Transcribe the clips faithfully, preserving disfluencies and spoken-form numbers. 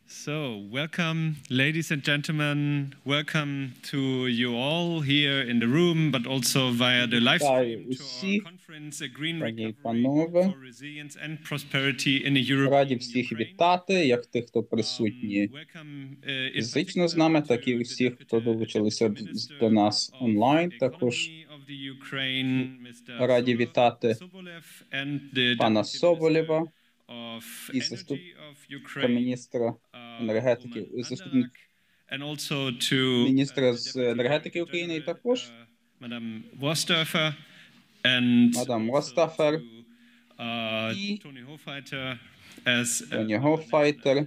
So, welcome, ladies and gentlemen. Welcome to you all here in the room, but also via the live stream to our conference, A Green Recovery for Resilience and Prosperity in a European Раді всіх вітати, як тих, хто присутні фізично з нами, так і всіх, хто долучилися до нас онлайн. Також раді вітати пана Соболєва і заступника міністра енергетики, заступник міністра з енергетики України, і також мадам Востафер і Тоні Хофайтер,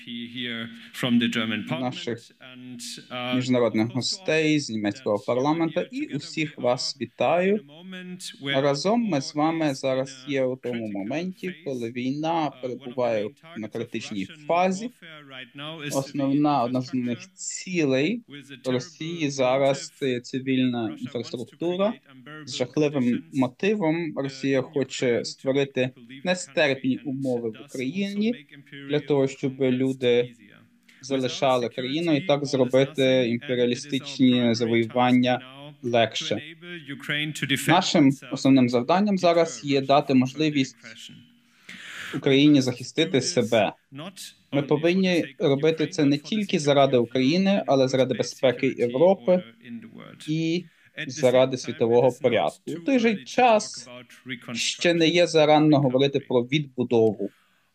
наших міжнародних гостей з німецького парламенту, і усіх вас вітаю. Разом ми з вами зараз є у тому моменті, коли війна перебуває на критичній фазі. Основна, одна з них цілей Росії зараз – це цивільна інфраструктура. З жахливим мотивом Росія хоче створити нестерпні умови в Україні для того, щоб люди залишали країну і так зробити імперіалістичні завоювання легше. Нашим основним завданням зараз є дати можливість Україні захистити себе. Ми повинні робити це не тільки заради України, але заради безпеки Європи і заради світового порядку. У той же час ще не є зарано говорити про відбудову.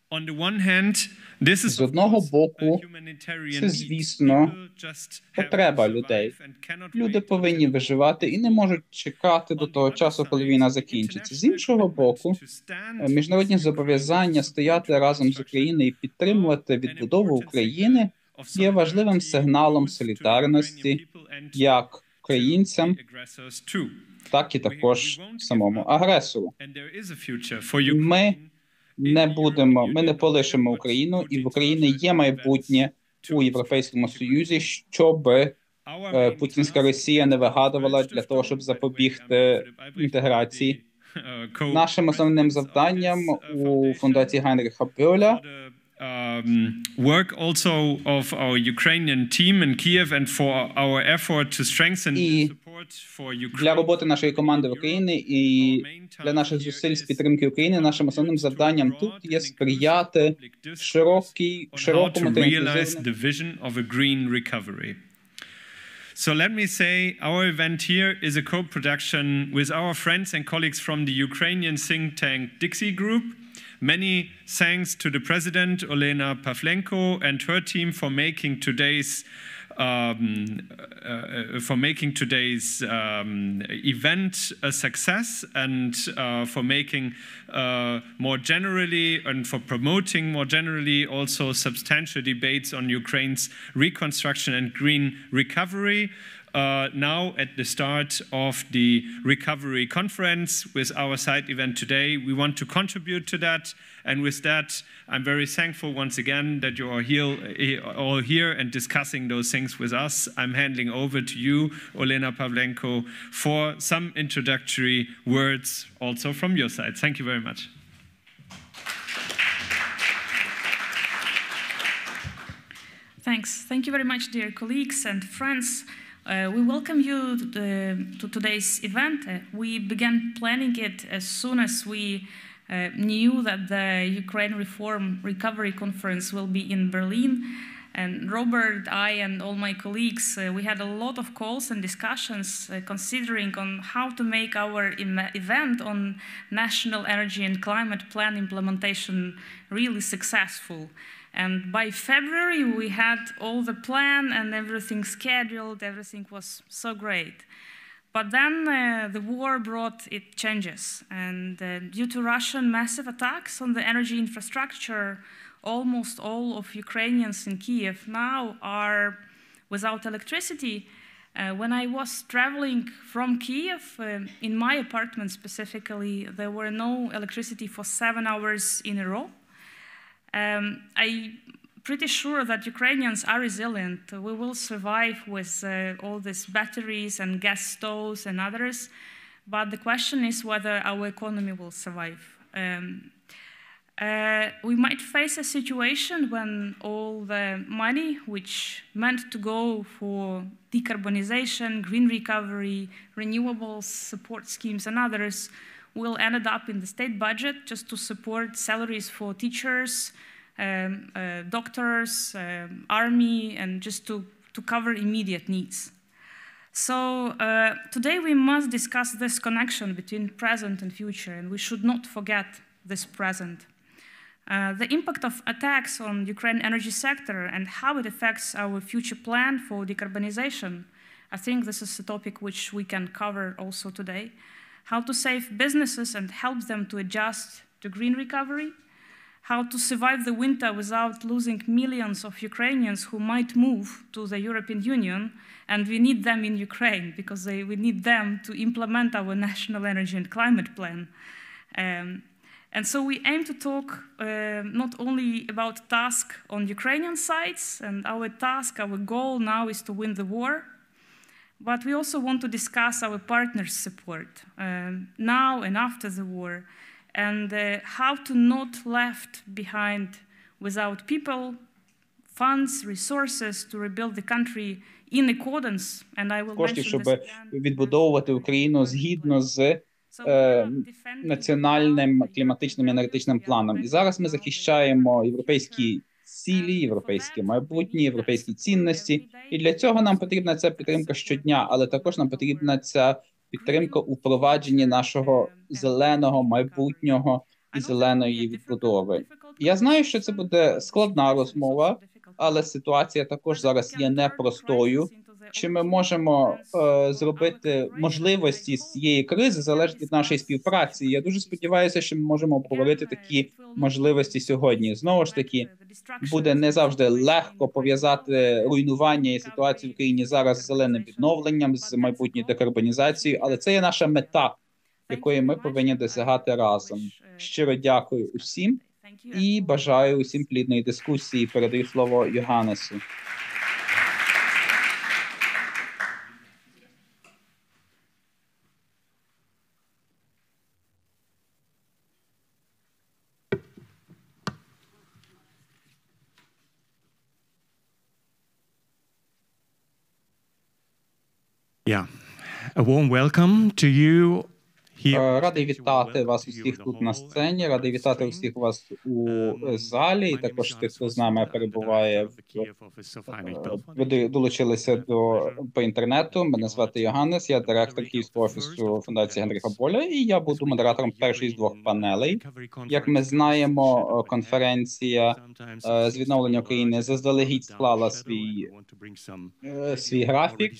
З одного боку, це, звісно, потреба людей. Люди повинні виживати і не можуть чекати до того часу, коли війна закінчиться. З іншого боку, міжнародні зобов'язання стояти разом з Україною і підтримувати відбудову України є важливим сигналом солідарності як українцям, так і також самому агресору. Ми не будемо, ми не полишимо Україну, і в Україні є майбутнє у Європейському Союзі, щоб е, путінська Росія не вигадувала для того, щоб запобігти інтеграції. Нашим основним завданням у фундації Гайнріха Бьоля Um, work also of our Ukrainian team in Kiev and for our effort to strengthen the support for Ukraine. Для роботи нашої команди в Україні і для наших зусиль з підтримки України нашим основним завданням тут є сприяти широкій, широкому та інклюзивному. So let me say, our event here is a co-production with our friends and colleagues from the Ukrainian think tank Dixie Group. Many thanks to the president, Olena Pavlenko, and her team for making today's um, uh, for making today's um, event a success, and uh, for making uh, more generally and for promoting more generally also substantial debates on Ukraine's reconstruction and green recovery. Uh, now at the start of the recovery conference with our side event today, we want to contribute to that, and with that I'm very thankful once again that you are here, all here and discussing those things with us. I'm handing over to you, Olena Pavlenko, for some introductory words also from your side. Thank you very much. Thanks. Thank you very much, dear colleagues and friends. Uh, we welcome you to, the, to today's event. Uh, we began planning it as soon as we uh, knew that the Ukraine Reform Recovery Conference will be in Berlin. And Robert, I, and all my colleagues, uh, we had a lot of calls and discussions uh, considering on how to make our event on national energy and climate plan implementation really successful. And by February, we had all the plan and everything scheduled, everything was so great. But then uh, the war brought its changes. And uh, due to Russian massive attacks on the energy infrastructure, almost all of Ukrainians in Kiev now are without electricity. Uh, when I was traveling from Kiev, uh, in my apartment specifically, there were no electricity for seven hours in a row. Um, I'm pretty sure that Ukrainians are resilient. We will survive with uh, all these batteries and gas stoves and others, but the question is whether our economy will survive. Um, Uh, we might face a situation when all the money which meant to go for decarbonization, green recovery, renewables, support schemes, and others will end up in the state budget just to support salaries for teachers, um, uh, doctors, um, army, and just to, to cover immediate needs. So uh, today we must discuss this connection between present and future, and we should not forget this present. Uh, the impact of attacks on Ukraine energy sector and how it affects our future plan for decarbonization. I think this is a topic which we can cover also today. How to save businesses and help them to adjust to green recovery. How to survive the winter without losing millions of Ukrainians who might move to the European Union, and we need them in Ukraine because they, we need them to implement our national energy and climate plan. Um, And so we aim to talk uh, not only about task on Ukrainian sides, and our task, our goal now is to win the war, but we also want to discuss our partners' support um, now and after the war, and uh, how to not left behind without people, funds, resources to rebuild the country in accordance, and I will коштів, mention щоб this again. відбудовувати Україну згідно з національним кліматичним і енергетичним планом. І зараз ми захищаємо європейські цілі, європейське майбутнє, європейські цінності. І для цього нам потрібна ця підтримка щодня, але також нам потрібна ця підтримка у впровадженні нашого зеленого майбутнього і зеленої відбудови. Я знаю, що це буде складна розмова, але ситуація також зараз є непростою. Чи ми можемо е, зробити можливості з цієї кризи залежить від нашої співпраці. Я дуже сподіваюся, що ми можемо обговорити такі можливості сьогодні. Знову ж таки, буде не завжди легко пов'язати руйнування і ситуацію в країні зараз з зеленим відновленням, з майбутньою декарбонізацією, але це є наша мета, якої ми повинні досягати разом. Щиро дякую усім і бажаю усім плідної дискусії. Передаю слово Йоганнесу. Yeah, a warm welcome to you here. Радий вітати вас усіх тут на сцені, радий вітати усіх вас у залі, і також тих, хто з нами перебуває, в, ви долучилися до, по інтернету. Мене звати Йоганнес, я директор Київського офісу Фундації Генріха Боля, і я буду модератором першої з двох панелей. Як ми знаємо, конференція з відновлення України заздалегідь склала свій, свій графік,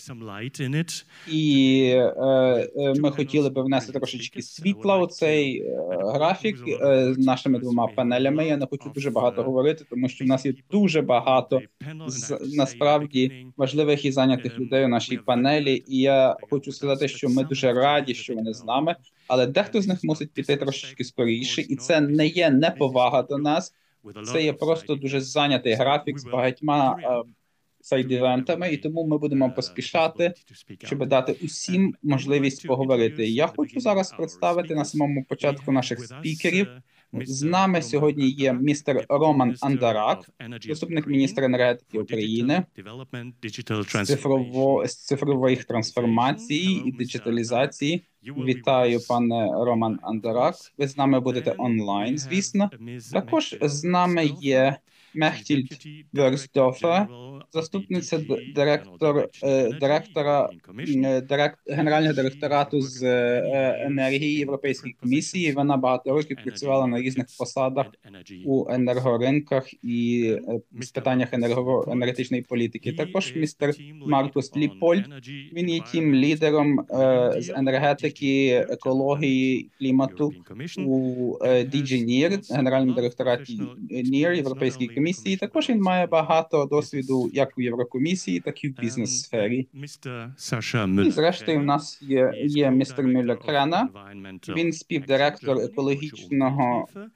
і ми хотіли би внести трошечки світла у цей е, графік е, з нашими двома панелями. Я не хочу дуже багато говорити, тому що в нас є дуже багато з, насправді важливих і зайнятих людей у нашій панелі. І я хочу сказати, що ми дуже раді, що вони з нами, але дехто з них мусить піти трошечки скоріше, і це не є неповага до нас, це є просто дуже зайнятий графік з багатьма е, сайд-івентами, і тому ми будемо поспішати, щоб дати усім можливість поговорити. Я хочу зараз представити на самому початку наших спікерів. З нами сьогодні є містер Роман Андарак, заступник міністра енергетики України, з, цифрово, з цифрових трансформацій і диджиталізації. Вітаю, пане Роман Андарак. Ви з нами будете онлайн, звісно. Також з нами є Мехтільд Версдофер, заступниця директор, директора директ, Генерального директорату з енергії Європейської комісії. Вона багато років працювала на різних посадах у енергоринках і з питаннях енерго, енергетичної політики. Також містер Маркус Ліпольд, він є тім-лідером з енергетики, екології, клімату у ді джі нір, Генеральному директораті нір Європейської комісії. Також він має багато досвіду як у Єврокомісії, так і в бізнес-сфері. І зрештою в нас є, є містер Мюллер Крена. Він співдиректор екологічного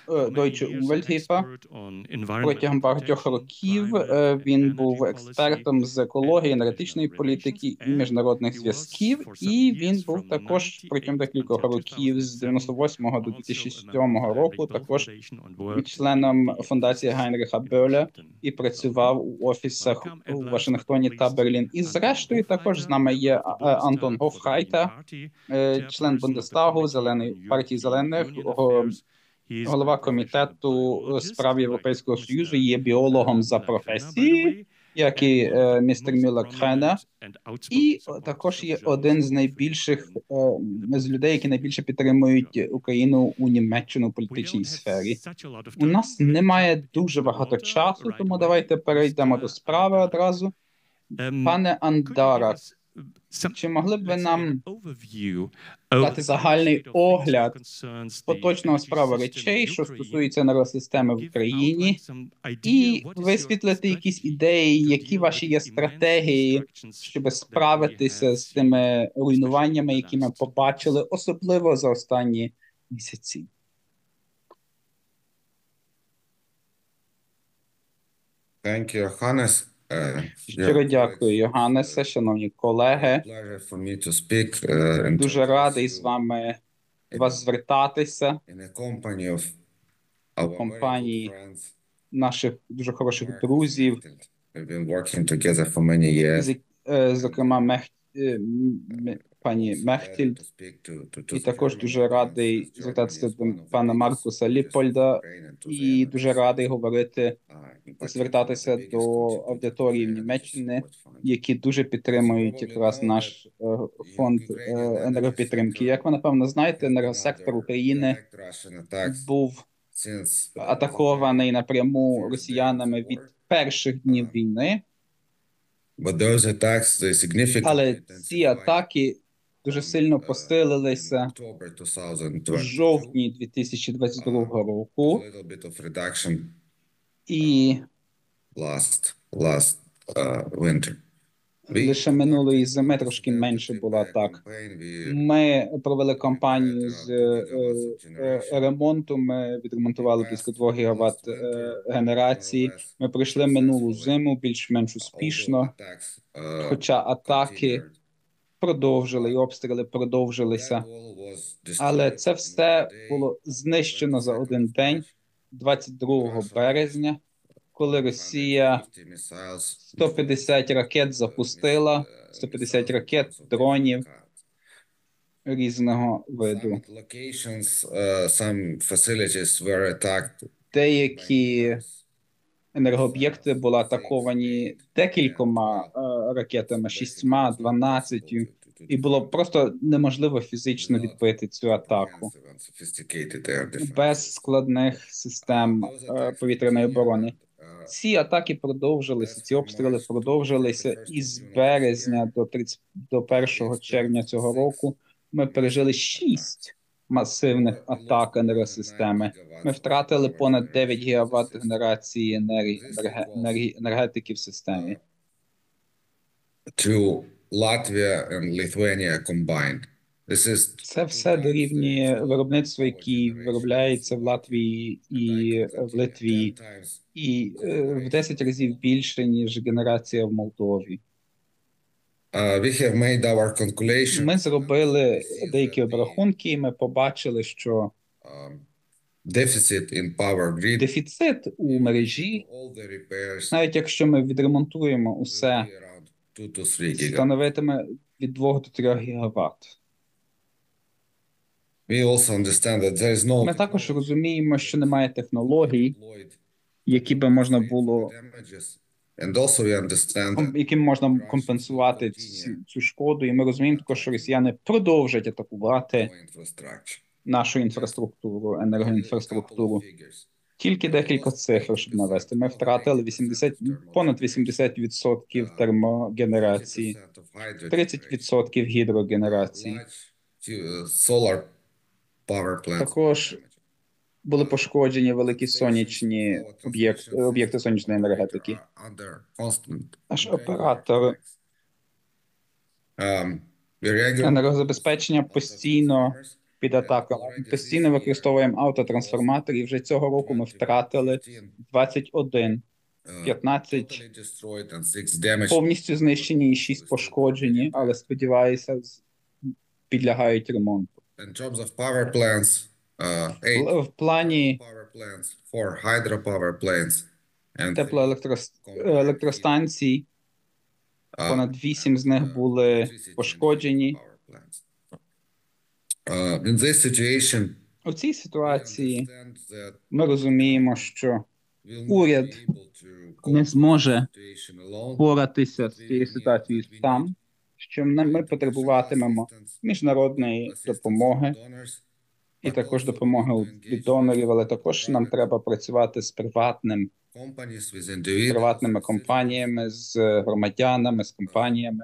Deutsche Umwelthilfe. Протягом багатьох років він був експертом з екології, енергетичної політики і міжнародних зв'язків, і він був також протягом декількох років з дев'яносто восьмого до дві тисячі сьомого року також членом фундації Гайнріха Бьоля і працював у офісах у Вашингтоні та Берлін. І зрештою також з нами є Антон Гофхайта, член Бундестагу Зеленої партії Зелених, голова комітету справ Європейського Союзу, є біологом за професією, як і е, містер Мюллер Кхене, і також є один з найбільших е, з людей, які найбільше підтримують Україну у Німеччині у політичній сфері. У нас немає дуже багато часу, тому давайте перейдемо до справи одразу. Пане Андарак, чи могли б ви нам дати загальний огляд поточного справи речей, що стосується енергосистеми в Україні, і висвітлити якісь ідеї, які ваші є стратегії, щоб справитися з тими руйнуваннями, які ми побачили, особливо за останні місяці? Thank you, Hannes. Щиро дякую, Йоганнесе, шановні колеги. Дуже радий з вами вас звертатися в компанії наших дуже хороших друзів, зокрема Мех... пані Мехтільд, і також дуже радий звертатися до пана Маркуса Ліпольда, і дуже радий говорити, звертатися до аудиторії в Німеччині, які дуже підтримують якраз наш фонд енергопідтримки. Як ви, напевно, знаєте, енергосектор України був атакований напряму росіянами від перших днів війни, але ці атаки дуже сильно посилилися в жовтні дві тисячі двадцять другого року, і лише минулої зими трошки менше було атак. Ми провели кампанію з ремонту, ми відремонтували близько двох гігават генерації. Ми пройшли минулу зиму більш-менш успішно, хоча атаки продовжили, і обстріли продовжилися. Але це все було знищено за один день, двадцять другого березня, коли Росія сто п'ятдесят ракет запустила, сто п'ятдесят ракет, дронів різного виду. Деякі енергооб'єкти були атаковані декількома ракетами, шістьма, дванадцятю, і було просто неможливо фізично відбити цю атаку без складних систем повітряної оборони. Ці атаки продовжилися, ці обстріли продовжилися, і з березня до тридцять, до першого червня цього року ми пережили шість масивних атак енергосистеми. Ми втратили понад дев'ять гігават генерації енергії, енергії, енергетики в системі. Latvia and Lithuania combined. This is... Це все дорівнює виробництво, яке виробляється в Латвії і в Литві, і в десять разів більше, ніж генерація в Молдові. Uh, we have made our calculation. Ми зробили деякі обрахунки, і ми побачили, що Deficit in power grid, дефіцит у мережі, навіть якщо ми відремонтуємо усе, становитиме від двох до трьох гігават. Ми також розуміємо, що немає технологій, які би можна було, яким можна компенсувати цю шкоду, і ми розуміємо також, що росіяни продовжать атакувати нашу інфраструктуру, енергоінфраструктуру. Тільки декілька цифр, щоб навести. Ми втратили вісімдесят, понад вісімдесят відсотків термогенерації, тридцять відсотків гідрогенерації. Також були пошкоджені великі сонячні об'єкти, об'єкти сонячної енергетики. Наш оператор енергозабезпечення постійно під атаками. Ми постійно використовуємо автотрансформатори, і вже цього року ми втратили двадцять один, п'ятнадцять повністю знищені і шість пошкоджені, але, сподіваюся, підлягають ремонту. В плані теплоелектростанцій понад вісім з них були пошкоджені. У цій ситуації ми розуміємо, що уряд не зможе впоратися з цією ситуацією сам, що ми потребуватимемо міжнародної допомоги і також допомоги від донорів, але також нам треба працювати з приватним, приватними компаніями, з громадянами, з компаніями.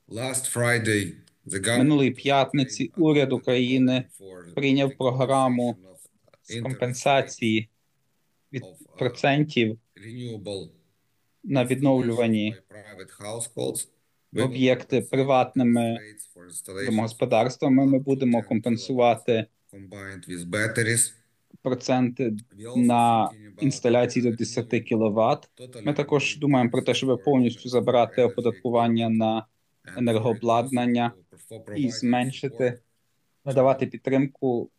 Минулої п'ятниці уряд України прийняв програму з компенсації від процентів на відновлювані об'єкти приватними домогосподарствами. Ми будемо компенсувати проценти на інсталяції до десять кіловат. Ми також думаємо про те, щоб повністю забрати оподаткування на енергообладнання і зменшити, надавати підтримку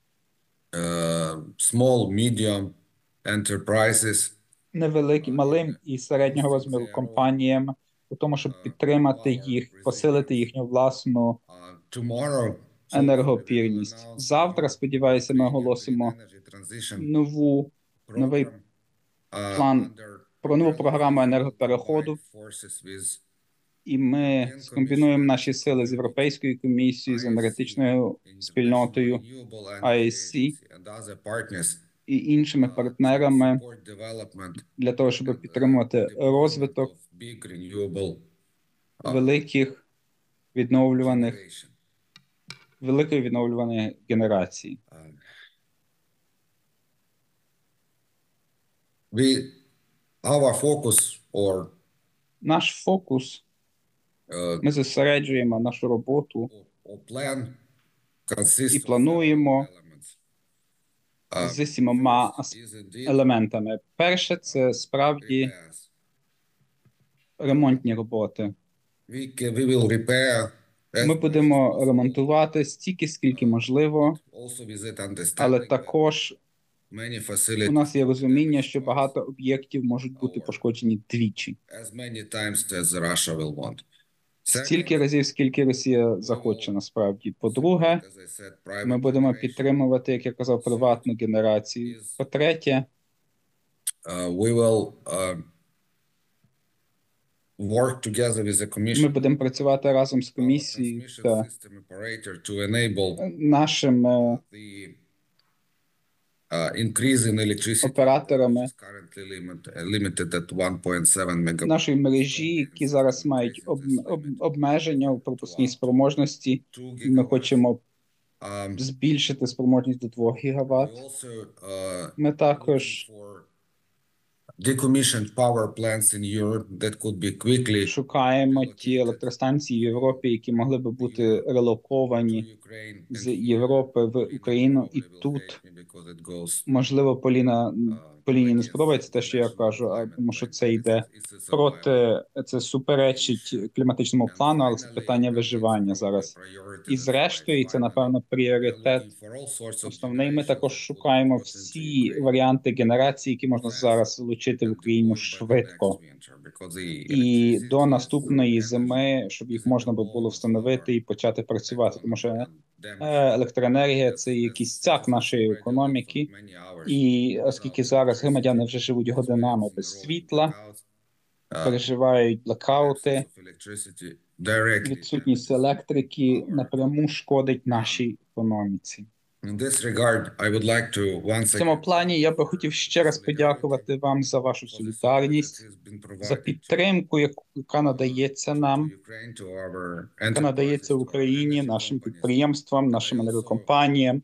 small, medium enterprises, невеликим, малим і середнього розміру компаніям, у тому, щоб підтримати їх, посилити їхню власну енергоопірність. Завтра, сподіваюся, ми оголосимо нову, новий план про нову програму енергопереходу, і ми скомбінуємо наші сили з Європейською комісією, з енергетичною спільнотою ай ес сі і іншими партнерами для того, щоб підтримувати розвиток великих відновлюваних, великої відновлюваної генерації. We, our focus or Наш фокус, ми зосереджуємо нашу роботу і плануємо з сімома елементами. Перше – це справді ремонтні роботи. Ми будемо ремонтувати стільки, скільки можливо, але також у нас є розуміння, що багато об'єктів можуть бути пошкоджені двічі. Стільки разів, скільки Росія захоче, насправді. По-друге, ми будемо підтримувати, як я казав, приватну генерацію. По-третє, ми будемо працювати разом з комісією та нашим операторами нашої мережі, які зараз мають об, об, обмеження у пропускній спроможності. Ми хочемо збільшити спроможність до двох гігават. Ми також шукаємо ті електростанції в Європі, які могли би бути релоковані з Європи в Україну. І тут, можливо, Поліна, Поліні не сподобається те, що я кажу, а тому що це йде проти, це суперечить кліматичному плану, але це питання виживання зараз. І зрештою, це, напевно, пріоритет основний. Ми також шукаємо всі варіанти генерації, які можна зараз залучити в Україну швидко. І до наступної зими, щоб їх можна було встановити і почати працювати. Тому що електроенергія – це якийсь кістяк нашої економіки. І оскільки зараз громадяни вже живуть годинами без світла, переживають блекаути, відсутність електрики напряму шкодить нашій економіці. В цьому плані я би хотів ще раз подякувати вам за вашу солідарність, за підтримку, яка надається нам, яка надається Україні, нашим підприємствам, нашим енергокомпаніям.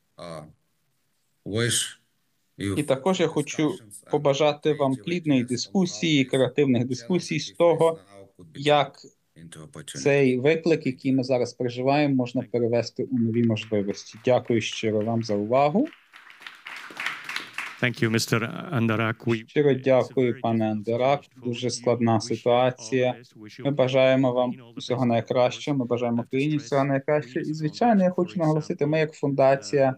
І також я хочу побажати вам плідної дискусії, креативних дискусій з того, як цей виклик, який ми зараз переживаємо, можна перевести у нові можливості. Дякую щиро вам за увагу. Thank you, містер Андарак. We... Щиро дякую, пане Андарак. Дуже складна ситуація. Ми бажаємо вам всього найкращого, ми бажаємо Україні всього найкращого. І, звичайно, я хочу наголосити, ми як фундація,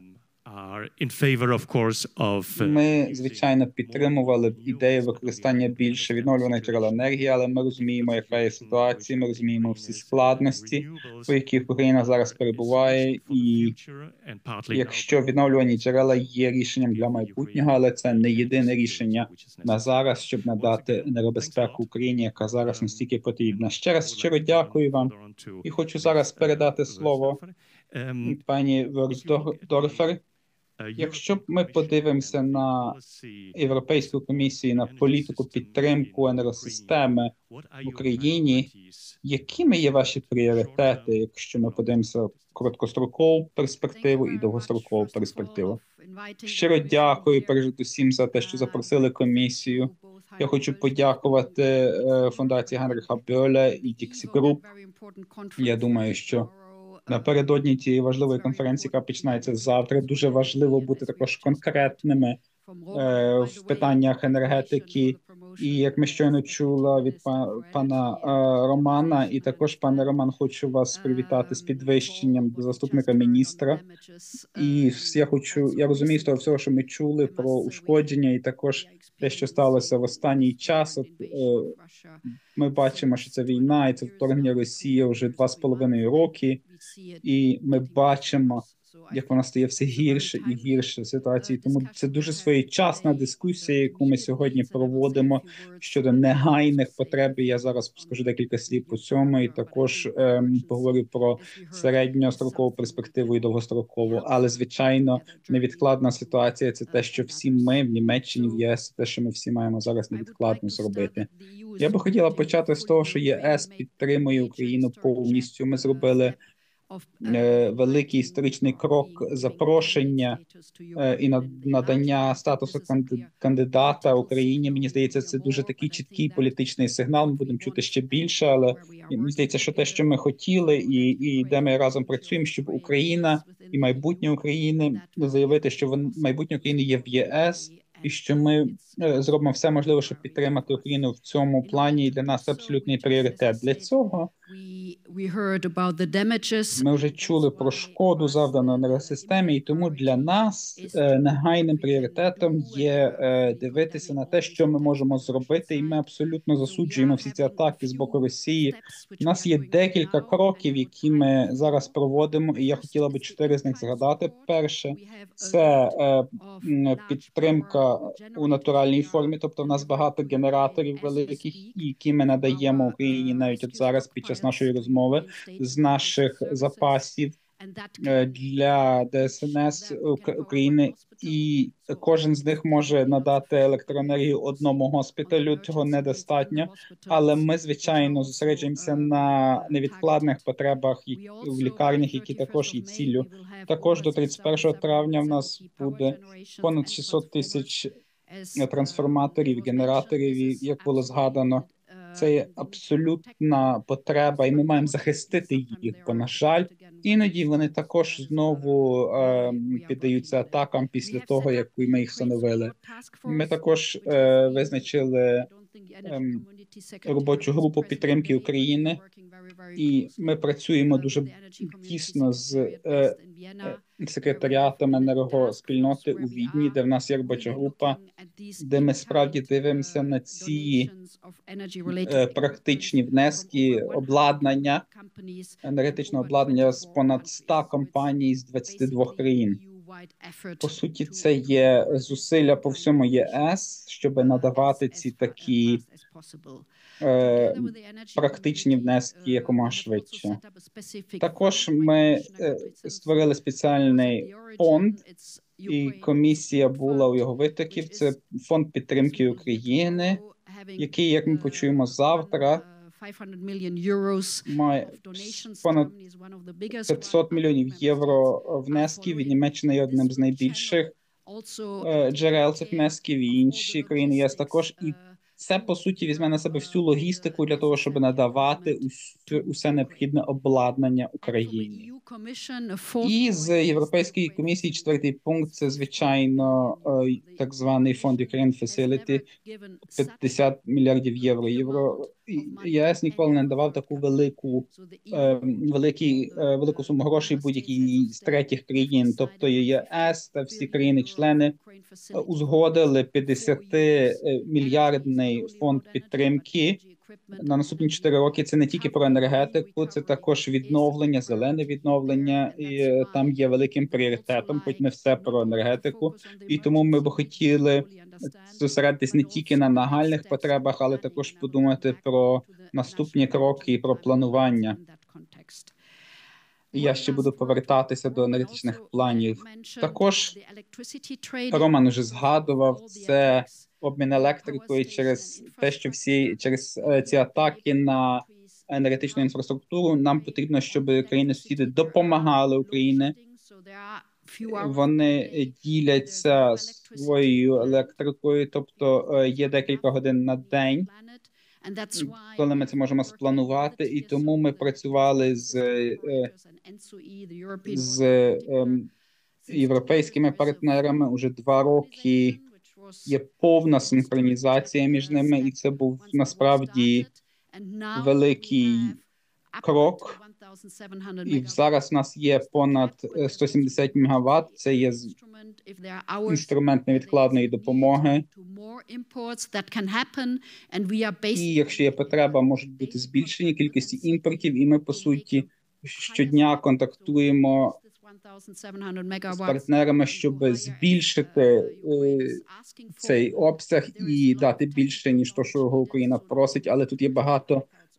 ми, звичайно, підтримували б ідею використання більше відновлюваних джерел енергії, але ми розуміємо, яка є ситуація, ми розуміємо всі складності, у яких Україна зараз перебуває, і якщо відновлювані джерела є рішенням для майбутнього, але це не єдине рішення на зараз, щоб надати енергобезпеку Україні, яка зараз настільки потрібна. Ще раз щиро дякую вам і хочу зараз передати слово пані Версдорфер. Якщо ми подивимося на Європейську комісію, на політику підтримку енергосистеми в Україні, якими є ваші пріоритети, якщо ми подивимося короткострокову перспективу і довгострокову перспективу? Щиро дякую передусім за те, що запросили комісію. Я хочу подякувати фундації Генріха Бьоля і Dixie Group. Я думаю, що напередодні тієї важливої конференції, яка починається завтра, дуже важливо бути також конкретними е, в питаннях енергетики. І як ми щойно чули від пана е, Романа, і також, пане Роман, хочу вас привітати з підвищенням до заступника міністра. І я хочу, я розумію з того всього, що ми чули про ушкодження, і також те, що сталося в останній час. От, е, ми бачимо, що це війна, і це вторгнення Росії вже два з половиною роки. І ми бачимо, як вона стає все гірше і гірше ситуації. Тому це дуже своєчасна дискусія, яку ми сьогодні проводимо щодо негайних потреб. Я зараз скажу декілька слів по цьому, і також ем, поговорю про середньострокову перспективу і довгострокову. Але, звичайно, невідкладна ситуація – це те, що всі ми в Німеччині, в ЄС, те, що ми всі маємо зараз невідкладно зробити. Я би хотіла почати з того, що ЄС підтримує Україну повністю. Ми зробили великий історичний крок запрошення і надання статусу кандидата Україні. Мені здається, це дуже такий чіткий політичний сигнал. Ми будемо чути ще більше, але мені здається, що те, що ми хотіли, і, і де ми разом працюємо, щоб Україна і майбутнє України заявити, що майбутнє України є в ЄС, і що ми зробимо все можливе, щоб підтримати Україну в цьому плані, і для нас це абсолютний пріоритет. Для цього ми вже чули про шкоду, завдану енергосистемі, і тому для нас негайним пріоритетом є дивитися на те, що ми можемо зробити, і ми абсолютно засуджуємо всі ці атаки з боку Росії. У нас є декілька кроків, які ми зараз проводимо, і я хотіла би чотири з них згадати. Перше – це підтримка у натуральній формі, тобто в нас багато генераторів великих, які ми надаємо Україні навіть от зараз під час нашої розмови з наших запасів для ДСНС України, і кожен з них може надати електроенергію одному госпіталю, цього недостатньо, але ми, звичайно, зосереджуємося на невідкладних потребах в лікарнях, які також є ціллю. Також до тридцять першого травня в нас буде понад шістсот тисяч трансформаторів, генераторів, як було згадано. Це є абсолютна потреба, і ми маємо захистити їх, бо, на жаль, іноді вони також знову е, піддаються атакам після того, як ми їх встановили. Ми також е, визначили е, робочу групу підтримки України, і ми працюємо дуже тісно з е, секретаріатом енергоспільноти у Відні, де в нас є робоча група, де ми справді дивимося на ці е, практичні внески обладнання, енергетичного обладнання з понад ста компаній з двадцяти двох країн. По суті, це є зусилля по всьому ЄС, щоб надавати ці такі е, практичні внески якомога швидше. Також ми е, створили спеціальний фонд, і комісія була у його витоків. Це фонд підтримки України, який, як ми почуємо завтра, має понад п'ятсот мільйонів євро внесків, і Німеччина є одним з найбільших джерел цих внесків, і інші країни ЄС також. І це, по суті, візьме на себе всю логістику для того, щоб надавати усю, усе необхідне обладнання Україні. І з Європейської комісії четвертий пункт – це, звичайно, так званий фонд Ukraine Facility, п'ятдесят мільярдів євро. Євро ЄС ніколи не давав таку велику, великі, велику суму грошей будь-якій з третіх країн, тобто ЄС та всі країни-члени узгодили п'ятдесятимільярдний фонд підтримки на наступні чотири роки. Це не тільки про енергетику, це також відновлення, зелене відновлення, і там є великим пріоритетом, хоч не все про енергетику, і тому ми б хотіли зосередитись не тільки на нагальних потребах, але також подумати про наступні кроки і про планування. Я ще буду повертатися до енергетичних планів. Також Роман вже згадував, це обмін електрикою через те, що всі через ці атаки на енергетичну інфраструктуру. Нам потрібно, щоб країни-сусіди допомагали Україні. Вони діляться своєю електрикою, тобто є декілька годин на день, коли ми це можемо спланувати, і тому ми працювали з, з європейськими партнерами уже два роки. Є повна синхронізація між ними, і це був насправді великий крок. І зараз у нас є понад сто сімдесят мегаватт, це є інструмент невідкладної допомоги. І якщо є потреба, можуть бути збільшені кількості імпортів, і ми, по суті, щодня контактуємо з партнерами, щоб збільшити е, цей обсяг і дати більше, ніж то, що Україна просить, але тут є багато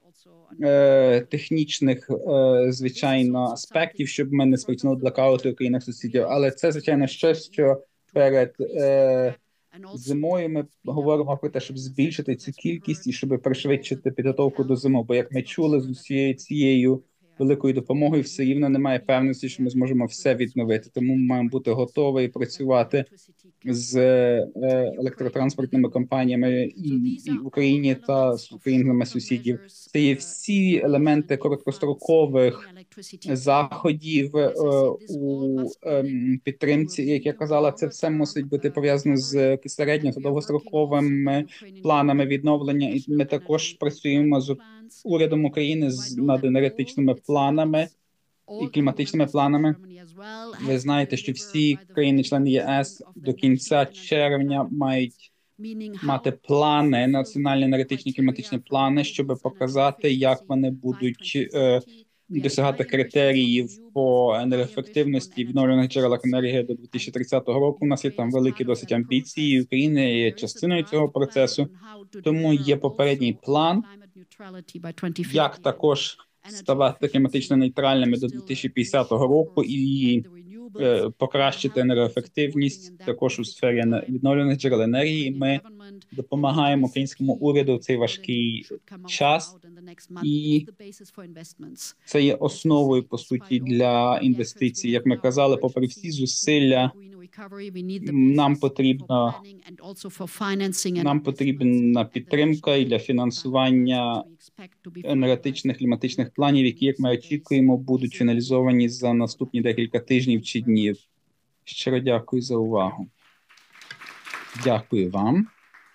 е, технічних, е, звичайно, аспектів, щоб ми не спричинили блекаути у країнах сусідів, але це, звичайно, щось, що перед е, зимою ми говоримо про те, щоб збільшити цю кількість і щоб пришвидшити підготовку до зими, бо, як ми чули, з усією цією великою допомогою все рівно немає певності, що ми зможемо все відновити. Тому ми маємо бути готові і працювати з електротранспортними компаніями і, і в Україні та з країнами сусідів. Це є всі елементи короткострокових заходів у підтримці. Як я казала, це все мусить бути пов'язано з середньо- та довгостроковими планами відновлення. І ми також працюємо з урядом України над енергетичними планами і кліматичними планами. Ви знаєте, що всі країни-члени ЄС до кінця червня мають мати плани, національні енергетичні кліматичні плани, щоб показати, як вони будуть е, досягати критеріїв по енергоефективності і відновлюваних джерелах енергії до дві тисячі тридцятого року. У нас є там великі досить амбіції. Україна є частиною цього процесу, тому є попередній план, як також ставати кліматично нейтральними до дві тисячі п'ятдесятого року і е, покращити енергоефективність також у сфері відновлюваних джерел енергії. Ми допомагаємо українському уряду в цей важкий час, і це є основою, по суті, для інвестицій. Як ми казали, попри всі зусилля, нам потрібно, нам потрібна підтримка і для фінансування енергетичних кліматичних планів, які, як ми очікуємо, будуть фіналізовані за наступні декілька тижнів чи днів. Щиро дякую за увагу. Дякую вам.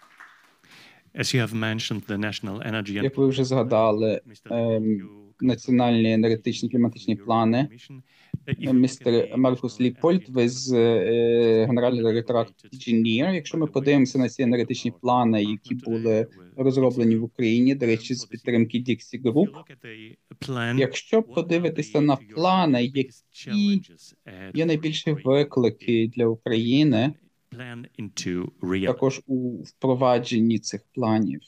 Як ви вже згадали, національні енергетичні кліматичні плани. Містер Маркус Ліпольд, ви з е, Генерального директорату Engineer. Якщо ми подивимося на ці енергетичні плани, які були розроблені в Україні, до речі, з підтримки Dixie Group, якщо подивитися на плани, які є найбільші виклики для України, також у впровадженні цих планів.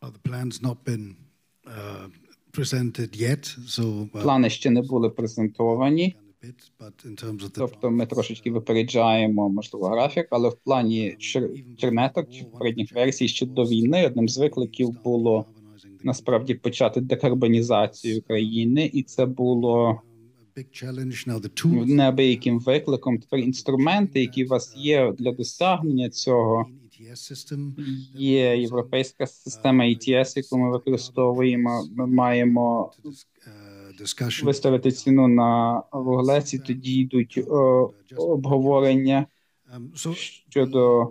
Плани ще не були презентовані, тобто ми трошечки випереджаємо, можливо, графік, але в плані чер- чернеток чи попередніх версій ще до війни одним з викликів було насправді почати декарбонізацію країни, і це було неабияким викликом. Тепер інструменти, які у вас є для досягнення цього, Є європейська система і ті ес, яку ми використовуємо. Ми маємо виставити ціну на вуглець, і тоді йдуть о, обговорення щодо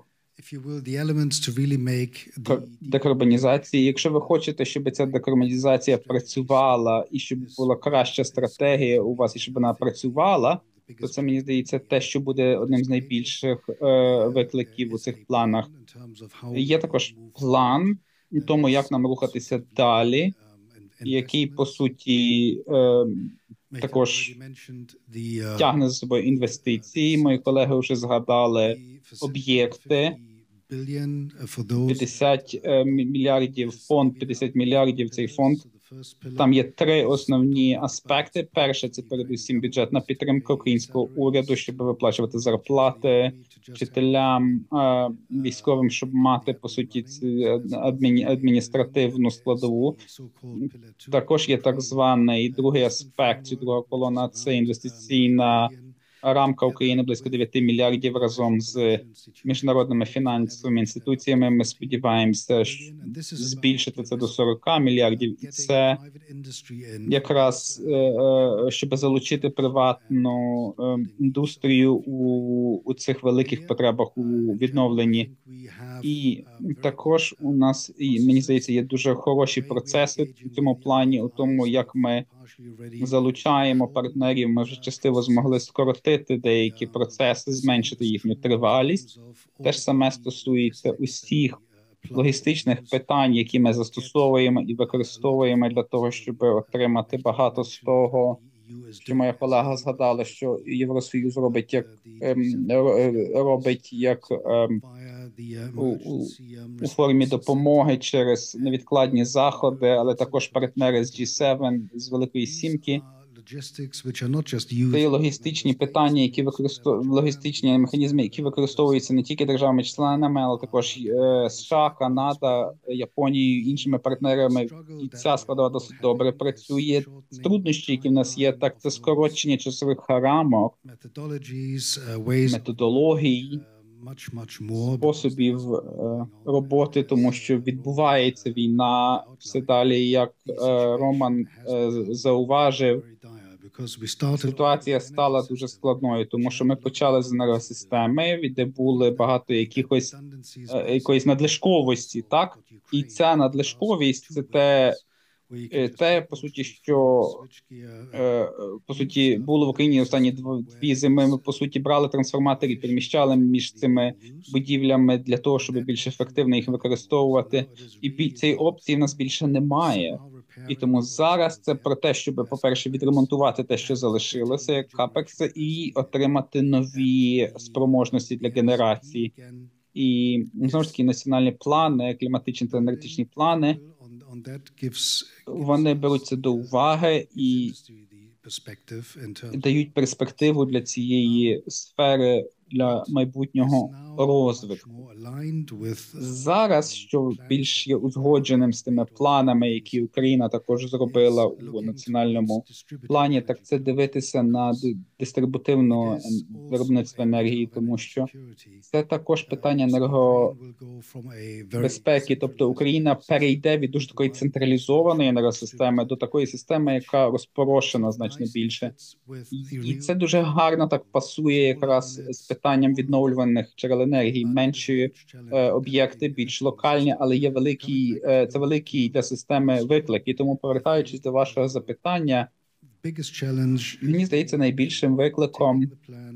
декарбонізації. Якщо ви хочете, щоб ця декарбонізація працювала і щоб була краща стратегія у вас, і щоб вона працювала, то це, мені здається, те, що буде одним з найбільших е, викликів у цих планах. Є також план у тому, як нам рухатися далі, який, по суті, е, також тягне за собою інвестиції. Мої колеги вже згадали об'єкти. п'ятдесят мільярдів фонд, п'ятдесят мільярдів цей фонд. Там є три основні аспекти. Перше – це передусім бюджетна підтримка українського уряду, щоб виплачувати зарплати вчителям, військовим, щоб мати, по суті, адміні... адміністративну складову. Також є так званий другий аспект, друга колона – це інвестиційна рамка України, близько дев'ять мільярдів разом з міжнародними фінансовими інституціями. Ми сподіваємося збільшити це до сорок мільярдів. І це якраз, щоб залучити приватну індустрію у, у цих великих потребах у відновленні. І також у нас, і, мені здається, є дуже хороші процеси в цьому плані, у тому, як ми залучаємо партнерів. Ми вже частково змогли скоротити деякі процеси, зменшити їхню тривалість. Те ж саме стосується усіх логістичних питань, які ми застосовуємо і використовуємо для того, щоб отримати багато з того, що моя колега згадала, що Євросоюз робить як ем, робить як ем, у, у, у формі допомоги через невідкладні заходи, але також партнери з джі сім, з Великої Сімки. Це є логістичні питання, які використовують, логістичні механізми, які використовуються не тільки державами-членами, але також е, США, Канада, Японією, іншими партнерами. І ця складова досить добре працює. Труднощі, які в нас є, так це скорочення часових рамок, методологій, способів е, роботи, тому що відбувається війна все далі, як е, Роман е, зауважив. Ситуація стала дуже складною, тому що ми почали з енергосистеми, де були багато якихось е, якоїсь надлишковості, так? І ця надлишковість – це те, те, по суті, що е, по суті було в Україні останні дві зими. Ми, по суті, брали трансформатори і переміщали між цими будівлями для того, щоб більш ефективно їх використовувати. І цієї опції в нас більше немає. І тому зараз це про те, щоб, по-перше, відремонтувати те, що залишилося, як капекс, і отримати нові спроможності для генерації. І, знову ж таки, національні плани, кліматичні та енергетичні плани, вони беруться до уваги і дають перспективу для цієї сфери, для майбутнього розвитку. Зараз, що більш є узгодженим з тими планами, які Україна також зробила у національному плані, так це дивитися на дистрибутивну виробництво енергії, тому що це також питання енергобезпеки. Тобто Україна перейде від дуже такої централізованої енергосистеми до такої системи, яка розпорошена значно більше. І це дуже гарно так пасує якраз з питанням відновлюваних джерел енергії. Менші е, об'єкти, більш локальні, але є великий, е, це великий для системи виклик. І тому, повертаючись до вашого запитання, мені здається, найбільшим викликом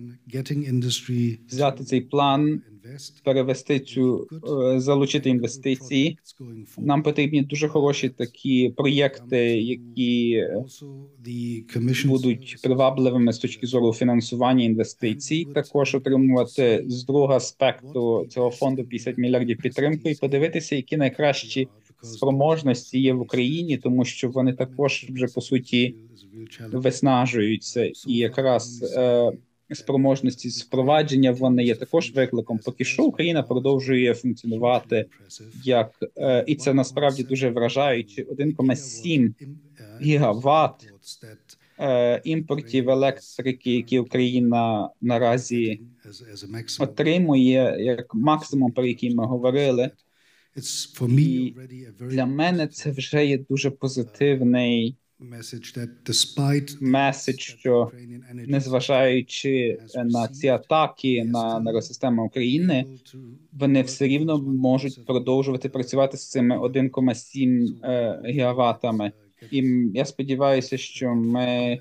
взяти цей план, перевести цю, залучити інвестиції. Нам потрібні дуже хороші такі проєкти, які будуть привабливими з точки зору фінансування інвестицій. Також отримувати з другого аспекту цього фонду п'ятдесят мільярдів підтримки і подивитися, які найкращі спроможності є в Україні, тому що вони також вже, по суті, виснажуються. І якраз е, спроможності з впровадження вони є також викликом. Поки що Україна продовжує функціонувати як, е, і це насправді дуже вражаюче, один цілих сім гігаватт імпортів електрики, які Україна наразі отримує, як максимум, про який ми говорили. І для мене це вже є дуже позитивний меседж, що незважаючи на ці атаки на енергосистему України, вони все рівно можуть продовжувати працювати з цими один кома сім гігаватами. І я сподіваюся, що ми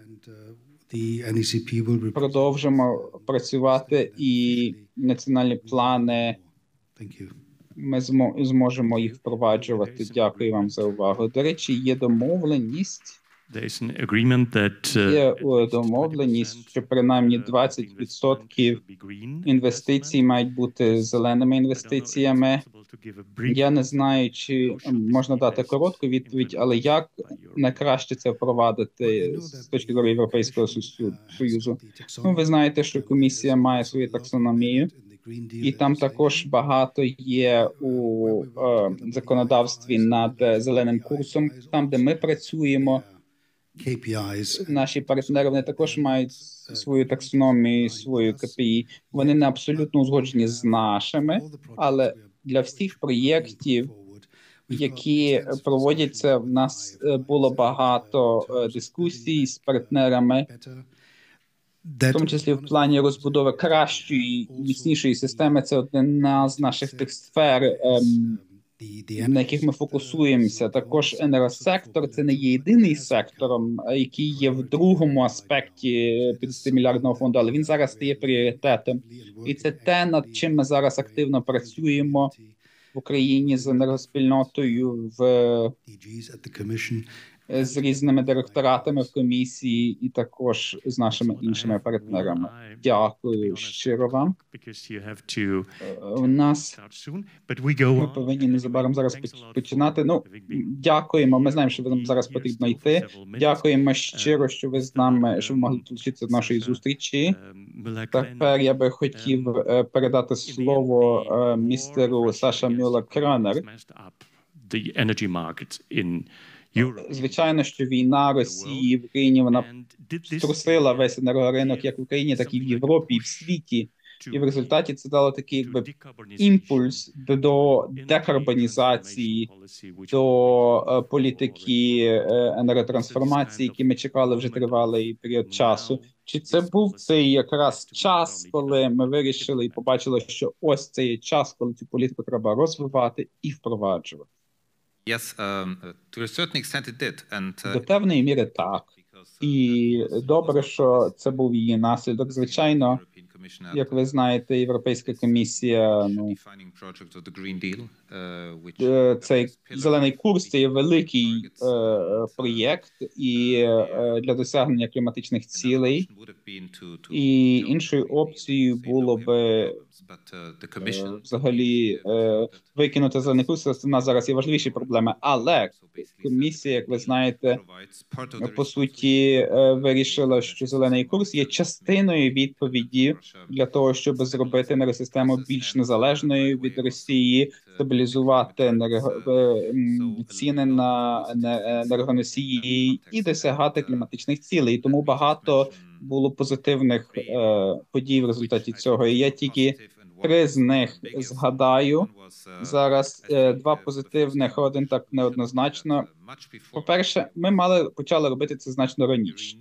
продовжимо працювати і національні плани ми зможемо їх впроваджувати. Дякую вам за увагу. До речі, є домовленість, є домовленість, що принаймні двадцять відсотків інвестицій мають бути зеленими інвестиціями. Я не знаю, чи можна дати коротку відповідь, але як найкраще це впровадити з точки зору Європейського Союзу? Ну, ви знаєте, що комісія має свою таксономію, і там також багато є у е, законодавстві над зеленим курсом, там, де ми працюємо. Наші партнери, вони також мають свою таксономію, свою ка пі і. Вони не абсолютно узгоджені з нашими, але для всіх проєктів, які проводяться, в нас було багато дискусій з партнерами, в тому числі в плані розбудови кращої, міцнішої системи. Це одна з наших тих сфер, ем, на яких ми фокусуємося. Також енергосектор – це не є єдиний сектором, який є в другому аспекті п'ятдесятимільярдного фонду, але він зараз стає пріоритетом. І це те, над чим ми зараз активно працюємо в Україні з енергоспільнотою, в з різними директоратами в комісії і також з нашими іншими партнерами. Дякую щиро вам. У нас ми повинні незабаром зараз починати. Ну, дякуємо. Ми знаємо, що вам зараз потрібно йти. Дякуємо щиро, що ви з нами, що ви могли долучитися до нашої зустрічі. Тепер я би хотів передати слово містеру Саша Мюллер-Кронер. Звичайно, що війна Росії в Україні, вона струсила весь енергоринок як в Україні, так і в Європі, і в світі. І в результаті це дало такий якби імпульс до декарбонізації, до політики енерготрансформації, які ми чекали вже тривалий період часу. Чи це був цей якраз час, коли ми вирішили і побачили, що ось це є час, коли цю політику треба розвивати і впроваджувати? Yes, um, to a certain extent it did. And, uh, До певної міри так. І добре, що це був її наслідок. Звичайно, як ви знаєте, Європейська комісія, ну, цей зелений курс – це є великий е, проєкт і е, для досягнення кліматичних цілей. І іншою опцією було би е, взагалі е, викинути зелений курс. Це в нас зараз є важливіші проблеми. Але комісія, як ви знаєте, по суті, вирішила, що зелений курс є частиною відповіді для того, щоб зробити енергосистему більш незалежною від Росії, стабілізувати енерго... ціни на енергоносії і досягати кліматичних цілей. І тому багато було позитивних е, подій в результаті цього. І я тільки три з них згадаю. Зараз е, два позитивних, один так неоднозначно. По-перше, ми мали почали робити це значно раніше.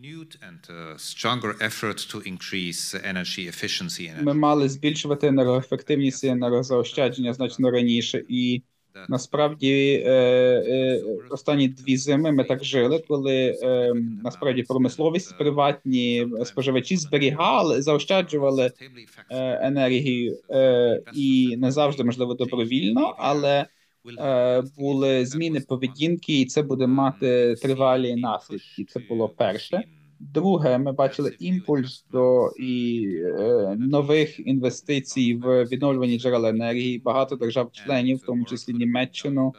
Ми мали збільшувати енергоефективність і енергозаощадження значно раніше. І насправді е, е, останні дві зими ми так жили, коли е, насправді промисловість, приватні споживачі зберігали, заощаджували е, енергію е, і не завжди, можливо, добровільно, але е, були зміни поведінки, і це буде мати тривалі наслідки. Це було перше. Друге, ми бачили імпульс до і е, нових інвестицій в відновлювані джерела енергії. Багато держав-членів, в тому числі Німеччину.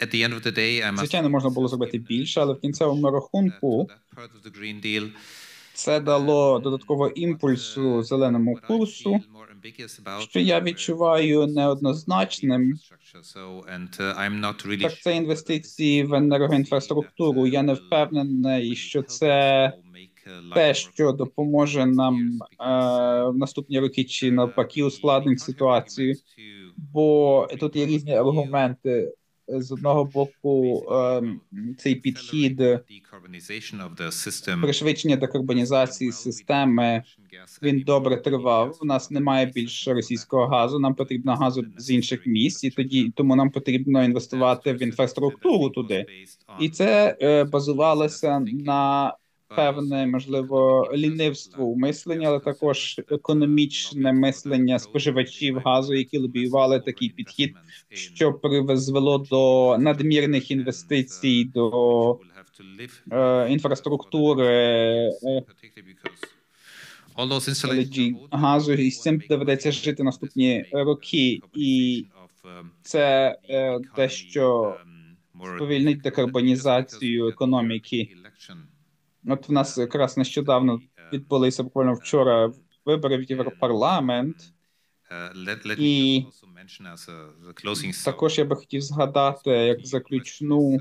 Звичайно, можна було зробити більше, але в кінцевому рахунку Це дало додаткового імпульсу зеленому курсу, що я відчуваю неоднозначним. Так, це інвестиції в енергоінфраструктуру. Я не впевнений, що це те, що допоможе нам е, в наступні роки чи навпаки ускладнить ситуацію. Бо тут є різні аргументи. З одного боку, е, цей підхід пришвидшення декарбонізації системи, він добре тривав. У нас немає більше російського газу, нам потрібно газу з інших місць, і тоді тому нам потрібно інвестувати в інфраструктуру туди. І це е, базувалося на певне, можливо, лінивство у мисленні, але також економічне мислення споживачів газу, які лобіювали такий підхід, що призвело до надмірних інвестицій, до е, інфраструктури е, газу, і з цим доведеться жити наступні роки. І це е, дещо сповільнить декарбонізацію економіки. От в нас якраз нещодавно відбулися, буквально вчора, вибори в Європарламент. І також я би хотів згадати, як заключну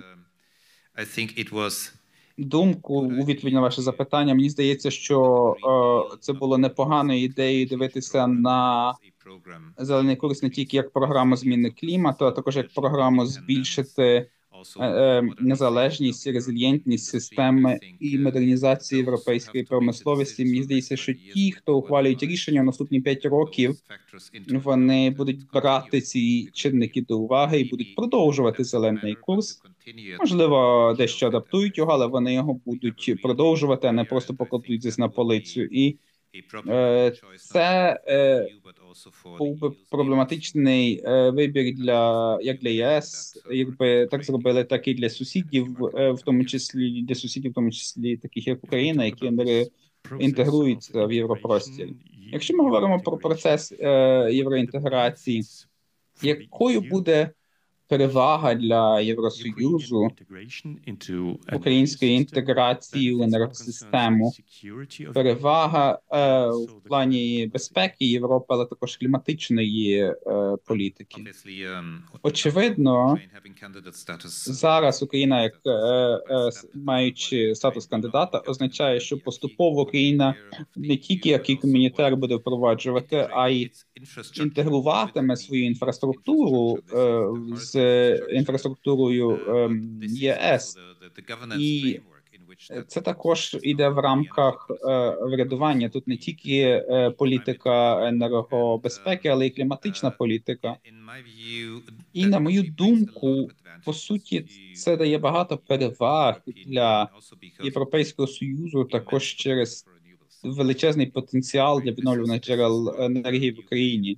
думку у відповідь на ваше запитання. Мені здається, що о, це було непоганою ідеєю дивитися на зелений курс не тільки як програму зміни клімату, а також як програму збільшити незалежність, резильєнтність системи і модернізації європейської промисловості. Мені здається, що ті, хто ухвалюють рішення в наступні п'ять років, вони будуть брати ці чинники до уваги і будуть продовжувати зелений курс. Можливо, дещо адаптують його, але вони його будуть продовжувати, а не просто покладуть десь на полицю. І е, це е, був би проблематичний е, вибір для як для ЄС, якби так зробили, так і для сусідів, е, в тому числі для сусідів, в тому числі таких як Україна, які інтегруються в європростір. Якщо ми говоримо про процес е, євроінтеграції, якою буде перевага для Євросоюзу української інтеграції в енергосистему, перевага е, в плані безпеки Європи, але також кліматичної е, політики. Очевидно, зараз Україна, як е, е, маючи статус кандидата, означає, що поступово Україна не тільки як комунітар буде впроваджувати, а й інтегруватиме свою інфраструктуру е, з інфраструктурою ЄС. І це також іде в рамках врядування. Тут не тільки політика енергобезпеки, але й кліматична політика. І, на мою думку, по суті, це дає багато переваг для Європейського Союзу, також через величезний потенціал для відновлюваних джерел енергії в Україні.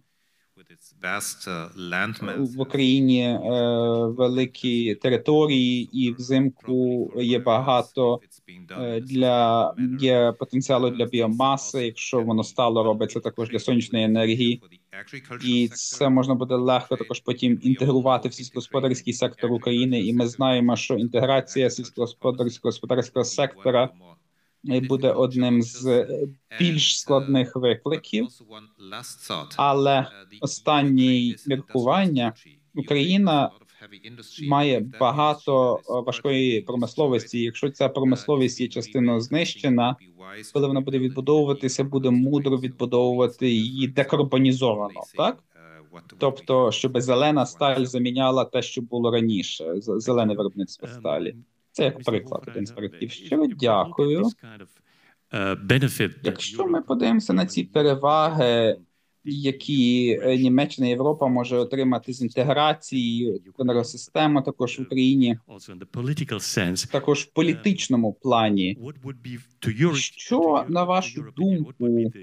В Україні е, великі території, і взимку є багато е, для є потенціалу для біомаси, якщо воно стало робиться також для сонячної енергії. І це можна буде легко також потім інтегрувати в сільськогосподарський сектор України. І ми знаємо, що інтеграція сільськогосподарського господарського сектора буде одним з більш складних викликів. Але останнє міркування: Україна має багато важкої промисловості. Якщо ця промисловість є частиною знищена, коли вона буде відбудовуватися, буде мудро відбудовувати її декарбонізовано, так? Тобто, щоб зелена сталь заміняла те, що було раніше, зелене виробництво сталі. Це як приклад, один з прикладів. Щиро дякую. Якщо ми подивимося на ці переваги, які Німеччина і Європа може отримати з інтеграції в енергосистему, також в Україні, також в політичному плані, що, на вашу думку,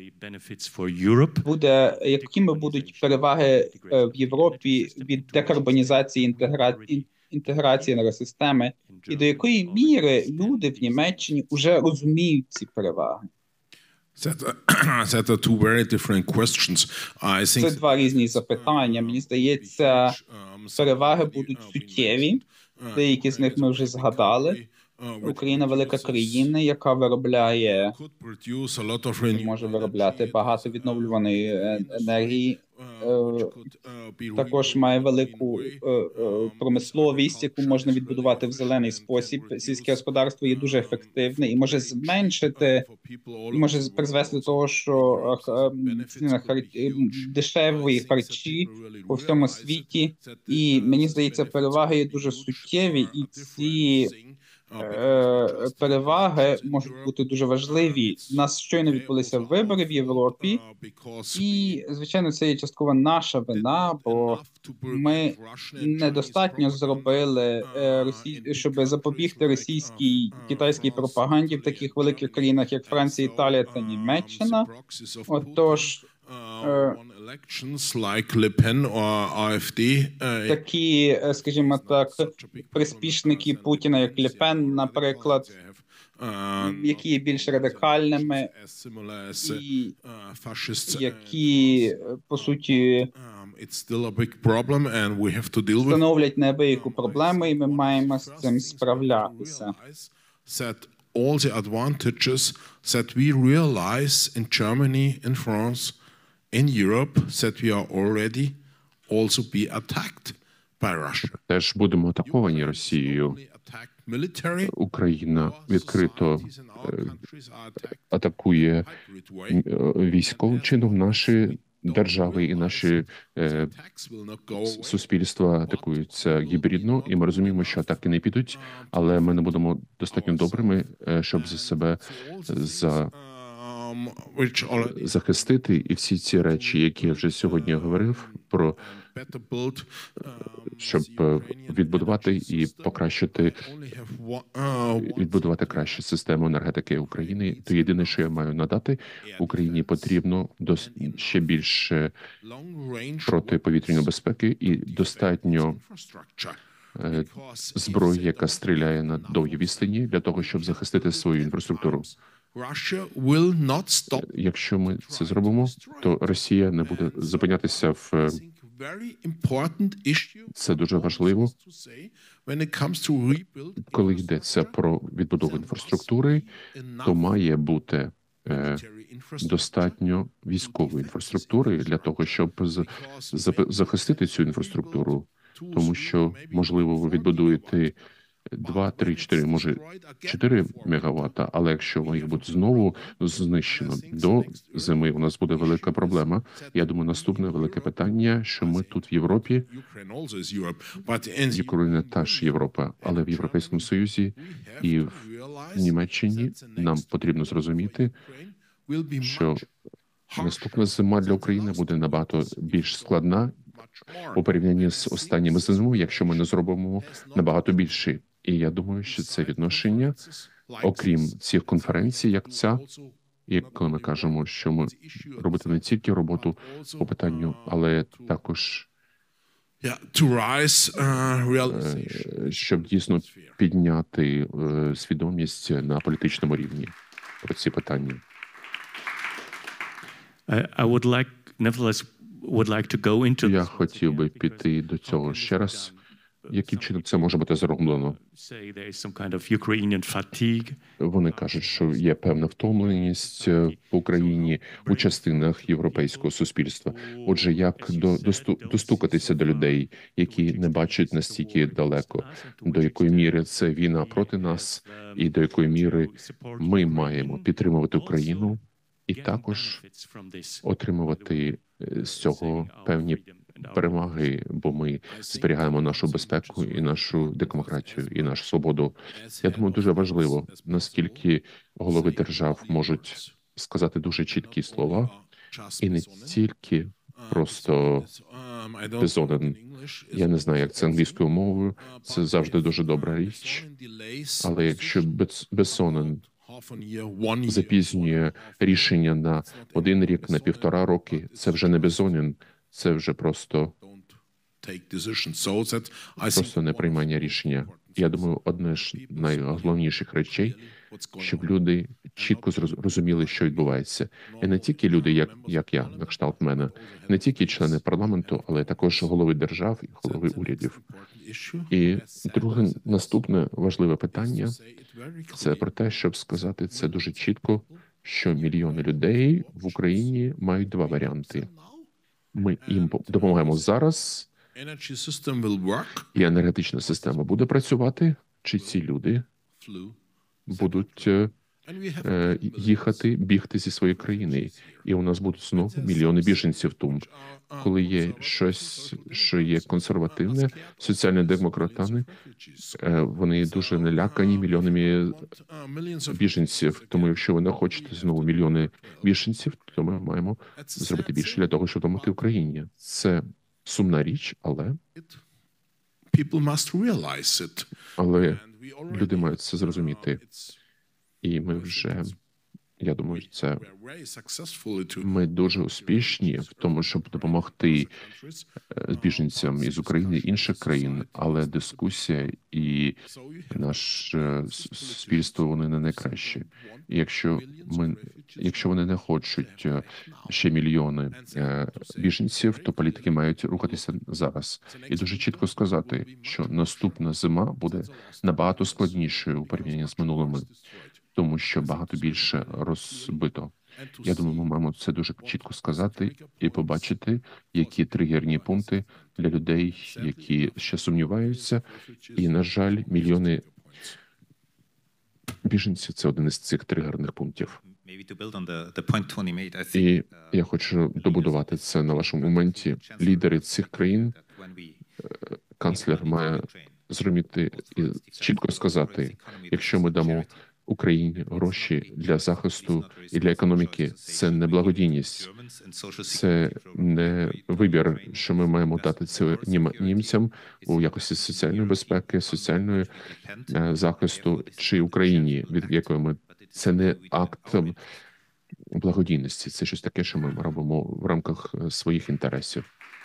буде, якими будуть переваги в Європі від декарбонізації інтеграції інтеграції енергосистеми, і до якої міри люди в Німеччині вже розуміють ці переваги? Це два різні запитання. Мені здається, переваги будуть суттєві, деякі з них ми вже згадали, Україна велика країна, яка виробляє, може виробляти багато відновлюваної енергії. Також має велику промисловість, яку можна відбудувати в зелений спосіб. Сільське господарство є дуже ефективне і може зменшити, і може призвести до того, що ціни дешеві харчі по всьому світі. І мені здається, переваги є дуже суттєві, і ці переваги можуть бути дуже важливі. У нас щойно відбулися вибори в Європі, і, звичайно, це є частково наша вина, бо ми недостатньо зробили, щоб запобігти російській, китайській пропаганді в таких великих країнах, як Франція, Італія та Німеччина. Отож, такі, скажімо так, приспішники Путіна, як Ле Пен, наприклад, які є більш радикальними і які, по суті, становлять неабияку проблему, і ми маємо з цим справлятися. All the advantages that we realize in Germany, in France, in Europe, that we are already also be attacked by Russia. Теж будемо атаковані Росією. Україна відкрито атакує військовим чином наші держави і наші е, суспільства атакуються гібридно, і ми розуміємо, що атаки не підуть, але ми не будемо достатньо добрими, щоб за себе за захистити. І всі ці речі, які я вже сьогодні говорив, про щоб відбудувати і покращити, відбудувати кращу систему енергетики України, то єдине, що я маю надати, Україні потрібно ще більше протиповітряної безпеки і достатньо зброї, яка стріляє на довгі відстані, для того, щоб захистити свою інфраструктуру. Якщо ми це зробимо, то Росія не буде зупинятися в... Це дуже важливо, коли йдеться про відбудову інфраструктури, то має бути е, достатньо військової інфраструктури для того, щоб захистити цю інфраструктуру, тому що, можливо, ви відбудуєте два, три, чотири, може чотири мегаватта, але якщо їх буде знову знищено до зими, у нас буде велика проблема. Я думаю, наступне велике питання, що ми тут в Європі, Україна теж Європа, але в Європейському Союзі і в Німеччині нам потрібно зрозуміти, що наступна зима для України буде набагато більш складна у порівнянні з останніми зимами, якщо ми не зробимо набагато більше. І я думаю, що це відношення, окрім цих конференцій, як ця, і коли ми кажемо, що ми робити не тільки роботу по питанню, але також щоб дійсно підняти свідомість на політичному рівні про ці питання. I would like, nevertheless, would like to go into... Я хотів би піти до цього ще раз. Яким чином це може бути зроблено? Вони кажуть, що є певна втомленість в Україні у частинах європейського суспільства. Отже, як до, досту, достукатися до людей, які не бачать настільки далеко, до якої міри це війна проти нас, і до якої міри ми маємо підтримувати Україну і також отримувати з цього певні перемоги, бо ми зберігаємо нашу безпеку і нашу демократію, і нашу свободу. Я думаю, дуже важливо, наскільки голови держав можуть сказати дуже чіткі слова, і не тільки просто безоден. Я не знаю, як це англійською мовою, це завжди дуже добра річ, але якщо безсонен запізнює рішення на один рік, на півтора роки, це вже не безонен, це вже просто, просто неприймання рішення. Я думаю, одне з найголовніших речей щоб люди чітко розуміли, що відбувається. І не тільки люди, як, як я, на кшталт мене, не тільки члени парламенту, але також голови держав і голови урядів. І друге, наступне важливе питання – це про те, щоб сказати це дуже чітко, що мільйони людей в Україні мають два варіанти. Ми їм допомагаємо зараз, і енергетична система буде працювати, чи ці люди будуть їхати, бігти зі своєї країни. І у нас будуть знову мільйони біженців. Тому, коли є щось, що є консервативне, соціальні демократани, вони дуже налякані мільйонами біженців. Тому, якщо ви не хочете знову мільйони біженців, то ми маємо зробити більше для того, щоб допомогти Україні. Це сумна річ, але але люди мають це зрозуміти. І ми вже, я думаю, це ми дуже успішні в тому, щоб допомогти біженцям із України і інших країн, але дискусія і наше суспільство, вони не найкращі. І якщо ми, якщо вони не хочуть ще мільйони біженців, то політики мають рухатися зараз. І дуже чітко сказати, що наступна зима буде набагато складнішою у порівнянні з минулими, тому що багато більше розбито. Я думаю, ми маємо це дуже чітко сказати і побачити, які тригерні пункти для людей, які ще сумніваються. І, на жаль, мільйони біженців – це один із цих тригерних пунктів. І я хочу добудувати це на вашому моменті. Лідери цих країн, канцлер має зрозуміти і чітко сказати, якщо ми дамо Україні гроші для захисту і для економіки, це не благодійність, це не вибір, що ми маємо дати це німцям у якості соціальної безпеки, соціальної захисту чи Україні, від якої ми це не акт благодійності, це щось таке, що ми робимо в рамках своїх інтересів.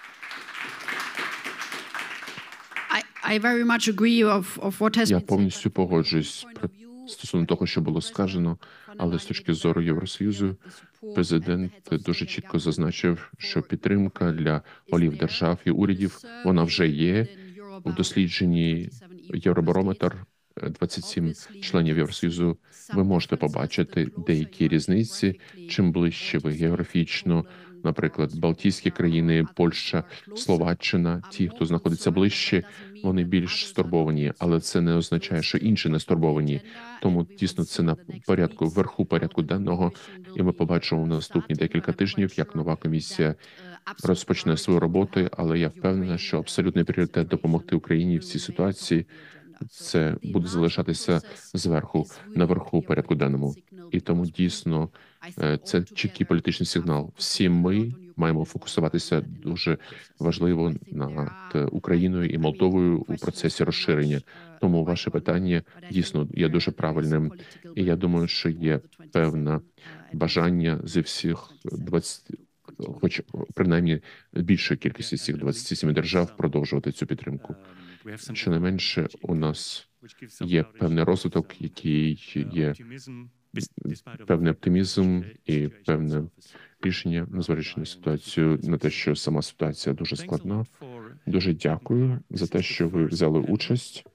I very much agree of, of what has Я повністю погоджуюсь стосовно того, що було сказано, але з точки зору Євросоюзу президент дуже чітко зазначив, що підтримка для голів держав і урядів, вона вже є. У дослідженні Євробарометр двадцять сім членів Євросоюзу ви можете побачити деякі різниці, чим ближче ви географічно, наприклад, Балтійські країни, Польща, Словаччина, ті, хто знаходиться ближче, вони більш стурбовані, але це не означає, що інші не стурбовані. Тому, дійсно, це на порядку, вверху порядку денного, і ми побачимо в наступні декілька тижнів, як нова комісія розпочне свою роботу, але я впевнена, що абсолютний пріоритет допомогти Україні в цій ситуації це буде залишатися зверху, наверху порядку денному. І тому, дійсно, це чіткий політичний сигнал. Всі ми маємо фокусуватися дуже важливо над Україною і Молдовою у процесі розширення. Тому ваше питання дійсно є дуже правильним. І я думаю, що є певне бажання зі всіх двадцяти, хоч принаймні більшої кількості цих двадцяти семи держав продовжувати цю підтримку. Щонайменше у нас є певний розвиток, який є певний оптимізм і певне рішення, незважаючи на ситуацію, на те, що сама ситуація дуже складна. Дуже дякую за те, що ви взяли участь.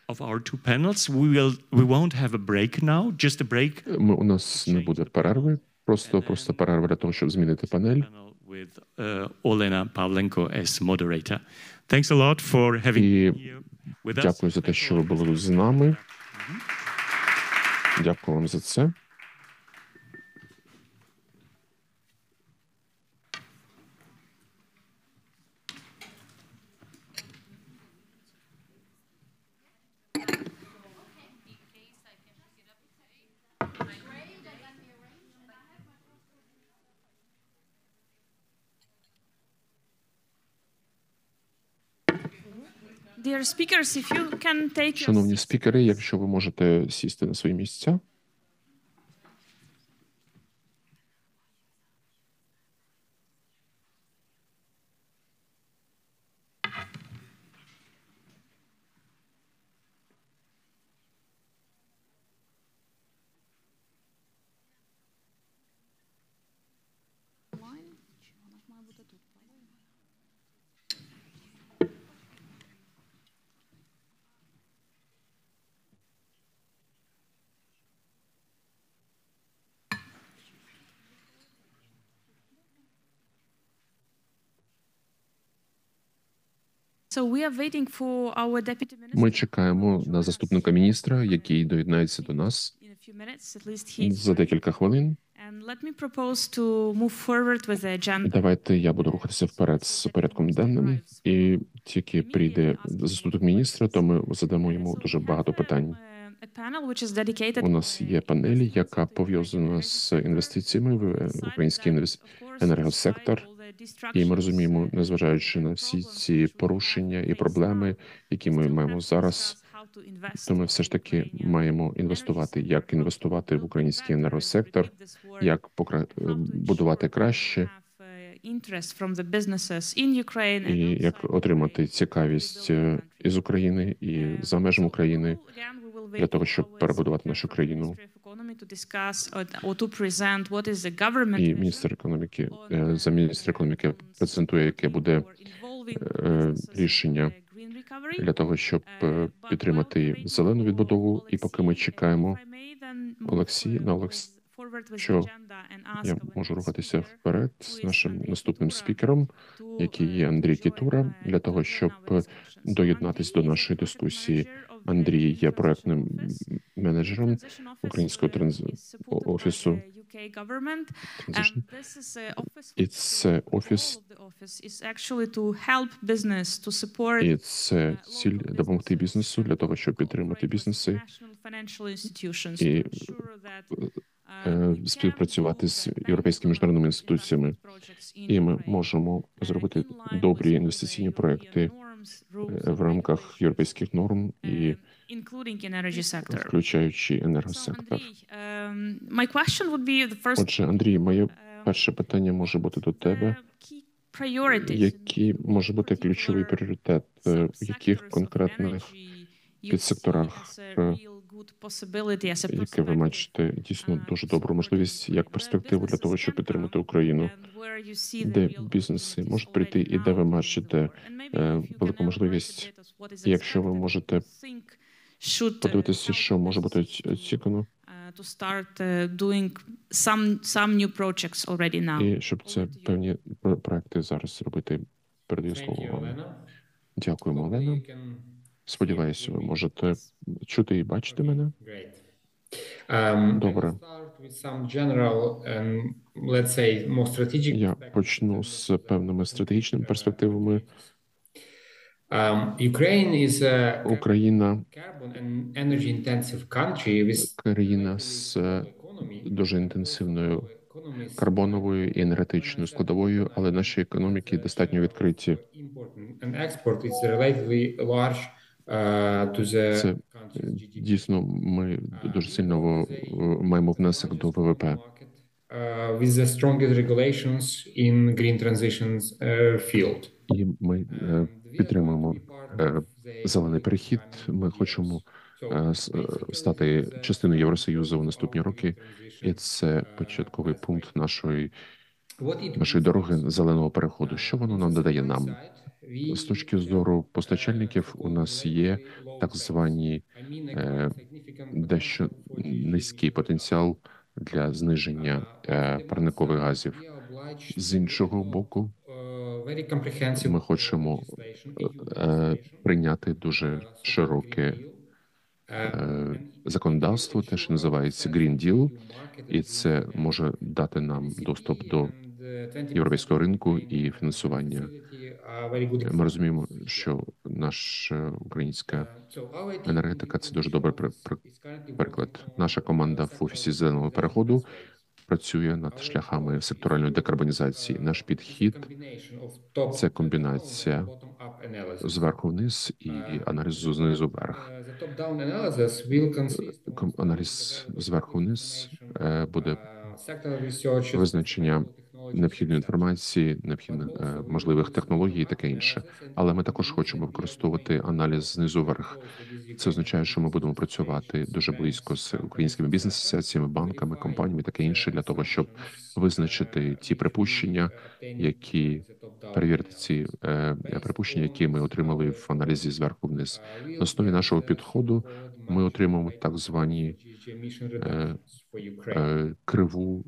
Ми, у нас не буде перерви, просто, просто перерва для того, щоб змінити панель. І дякую за те, що ви були з нами. Дякую вам за це. Шановні спікери, якщо ви можете сісти на свої місця. Ми чекаємо на заступника міністра, який доєднається до нас за декілька хвилин. Давайте я буду рухатися вперед з порядком денним, і тільки прийде заступник міністра, то ми задамо йому дуже багато питань. У нас є панель, яка пов'язана з інвестиціями в український енергосектор, і ми розуміємо, незважаючи на всі ці порушення і проблеми, які ми маємо зараз, то ми все ж таки маємо інвестувати. Як інвестувати в український енергосектор, як будувати краще, і як отримати цікавість із України і за межами України, для того, щоб перебудувати нашу країну. І міністр економіки, за міністр економіки презентує, яке буде рішення для того, щоб підтримати зелену відбудову. І поки ми чекаємо Олексій, на Олексій, що я можу рухатися вперед з нашим наступним спікером, який є Андрій Кітура, для того, щоб доєднатися до нашої дискусії. Андрій є проектним менеджером українського транз... офісу. І це офіс, і це ціль допомогти бізнесу для того, щоб підтримати бізнеси і співпрацювати з європейськими міжнародними інституціями. І ми можемо зробити добрі інвестиційні проекти в рамках європейських норм і включаючи енергосектор. Отже, Андрій, моє перше питання може бути до тебе. Який може бути ключовий пріоритет, в яких конкретних підсекторах, яке ви бачите дійсно дуже добру можливість, як перспективу для того, щоб підтримати Україну, де бізнеси можуть прийти і де ви бачите велику можливість, якщо ви можете подивитися, що може бути цікаво, і щоб це певні проекти зараз зробити. Передаю слово вам. Дякуємо, Олена. Сподіваюся, ви можете чути і бачити мене. Добре. Я почну з певними стратегічними перспективами. Україна країна з дуже інтенсивною карбоновою і енергетичною складовою, але наші економіки достатньо відкриті. Це дійсно ми дуже сильно маємо внесок до ВВП. І ми підтримуємо зелений перехід. Ми хочемо стати частиною Євросоюзу в наступні роки, і це початковий пункт нашої нашої дороги зеленого переходу. Що воно нам додає нам? З точки зору постачальників у нас є так звані е, дещо низький потенціал для зниження е, парникових газів. З іншого боку, ми хочемо е, прийняти дуже широке е, законодавство, те, що називається Green Deal, і це може дати нам доступ до європейського ринку і фінансування. Ми розуміємо, що наша українська енергетика – це дуже добрий приклад. Наша команда в Офісі зеленого переходу працює над шляхами секторальної декарбонізації. Наш підхід – це комбінація зверху вниз і аналізу знизу вверх. Аналіз зверху вниз буде визначення необхідної інформації, необхідних можливих технологій і таке інше. Але ми також хочемо використовувати аналіз знизу вверх. Це означає, що ми будемо працювати дуже близько з українськими бізнес-асоціаціями, банками, компаніями і таке інше, для того, щоб визначити ті припущення, які перевірити ці е, припущення, які ми отримали в аналізі зверху вниз. На основі нашого підходу ми отримаємо так звані е, е, криву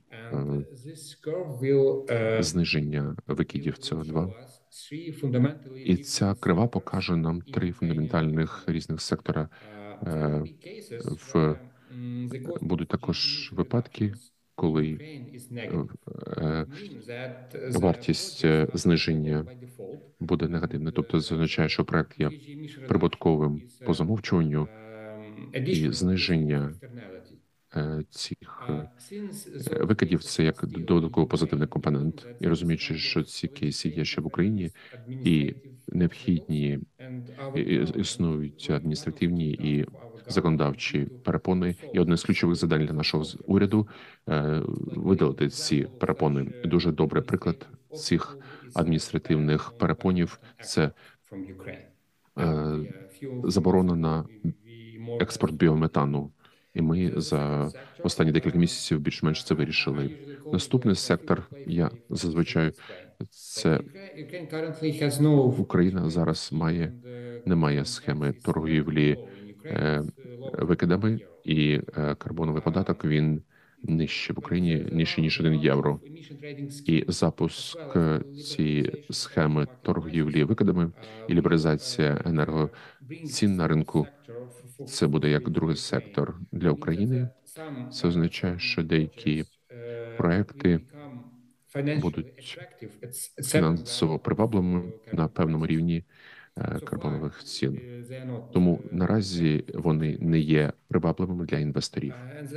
е, зниження викидів С О два. І ця крива покаже нам три фундаментальних різних сектора. Е, в будуть також випадки, коли е, вартість зниження буде негативна. Тобто це означає, що проект є прибутковим по замовчуванню, і зниження е, цих е, викидів – це як додатковий позитивний компонент. І розуміючи, що ці кейси є ще в Україні, і необхідні і існують адміністративні і законодавчі перепони, і одне з ключових завдань для нашого уряду е, видалити ці перепони. Дуже добрий приклад цих адміністративних перепонів – це е, заборона на експорт біометану. І ми за останні декілька місяців більш-менш це вирішили. Наступний сектор, я зазвичай, це Україна зараз має, немає схеми торгівлі е, викидами, і е, карбоновий податок, він нижче в Україні, нижче, ніж один євро. І запуск цієї схеми торгівлі викидами і лібералізація енергоцін на ринку – це буде як другий сектор для України. Це означає, що деякі проекти будуть фінансово привабливими на певному рівні карбонових цін. Тому наразі вони не є привабливими для інвесторів.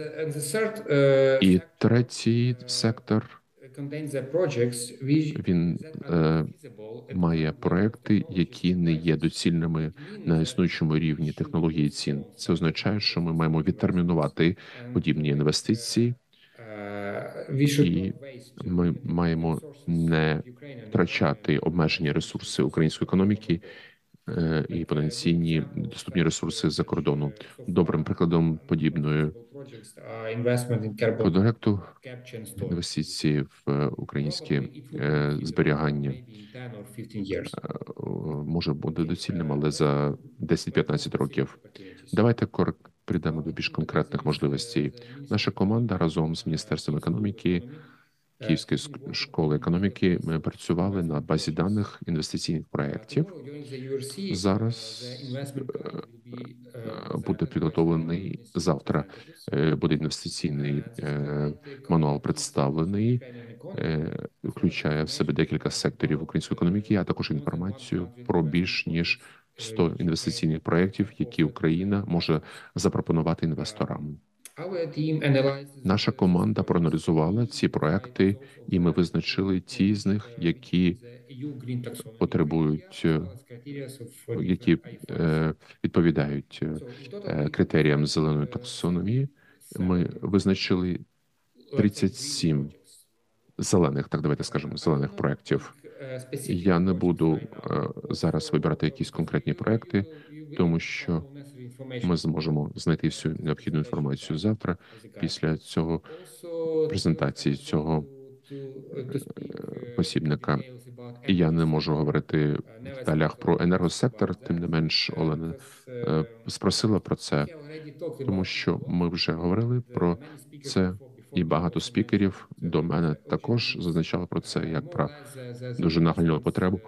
І третій сектор, він е, має проекти, які не є доцільними на існуючому рівні технології цін. Це означає, що ми маємо відтермінувати подібні інвестиції, і ми маємо не втрачати обмежені ресурси української економіки і потенційні доступні ресурси за кордону. Добрим прикладом подібної проекту інвестиції в українське зберігання може бути доцільним, але за десять-п'ятнадцять років. Давайте прийдемо до більш конкретних можливостей. Наша команда разом з Міністерством економіки, Київської школи економіки, ми працювали на базі даних інвестиційних проєктів. Зараз буде підготовлений, завтра буде інвестиційний мануал представлений, включає в себе декілька секторів української економіки, а також інформацію про більш ніж сто інвестиційних проєктів, які Україна може запропонувати інвесторам. Наша команда проаналізувала ці проекти, і ми визначили ті з них, які потребують, які е, відповідають е, критеріям зеленої таксономії. Ми визначили тридцять сім зелених, так давайте скажемо, зелених проєктів. Я не буду е, зараз вибирати якісь конкретні проекти, тому що ми зможемо знайти всю необхідну інформацію завтра після цього презентації цього посібника. І я не можу говорити в деталях про енергосектор, тим не менш Олена е, спросила про це, тому що ми вже говорили про це, і багато спікерів до мене також зазначали про це як про дуже нагальну потребу.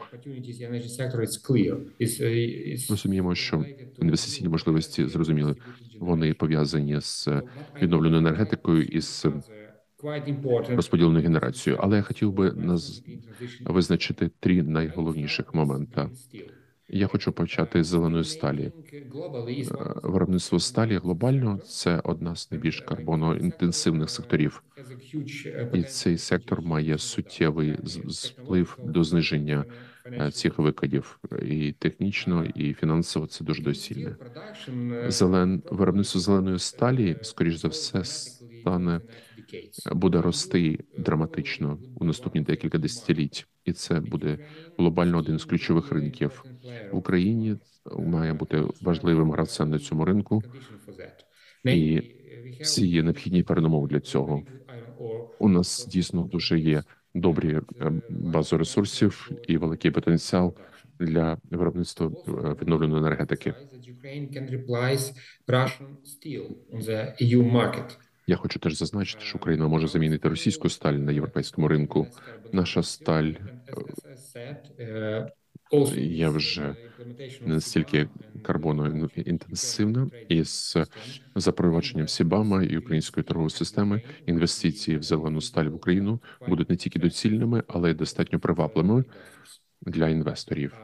Розуміємо, що інвестиційні можливості, зрозуміли, вони пов'язані з відновленою енергетикою і з розподіленою генерацією. Але я хотів би наз... визначити три найголовніших моменти. Я хочу почати з зеленої сталі. Виробництво сталі глобально – це одна з найбільш карбоноінтенсивних секторів. І цей сектор має суттєвий вплив до зниження цих викидів. І технічно, і фінансово це дуже доцільне. Зелен... Виробництво зеленої сталі, скоріш за все, стане буде рости драматично у наступні декілька десятиліть. І це буде глобально один з ключових ринків. В Україні має бути важливим гравцем на цьому ринку, і всі є необхідні передумови для цього. У нас дійсно дуже є добрі бази ресурсів і великий потенціал для виробництва відновленої енергетики. Я хочу теж зазначити, що Україна може замінити російську сталь на європейському ринку. Наша сталь є вже не настільки карбоноінтенсивна, і з запровадженням СІБАМа і української торгової системи інвестиції в зелену сталь в Україну будуть не тільки доцільними, але й достатньо привабливими для інвесторів.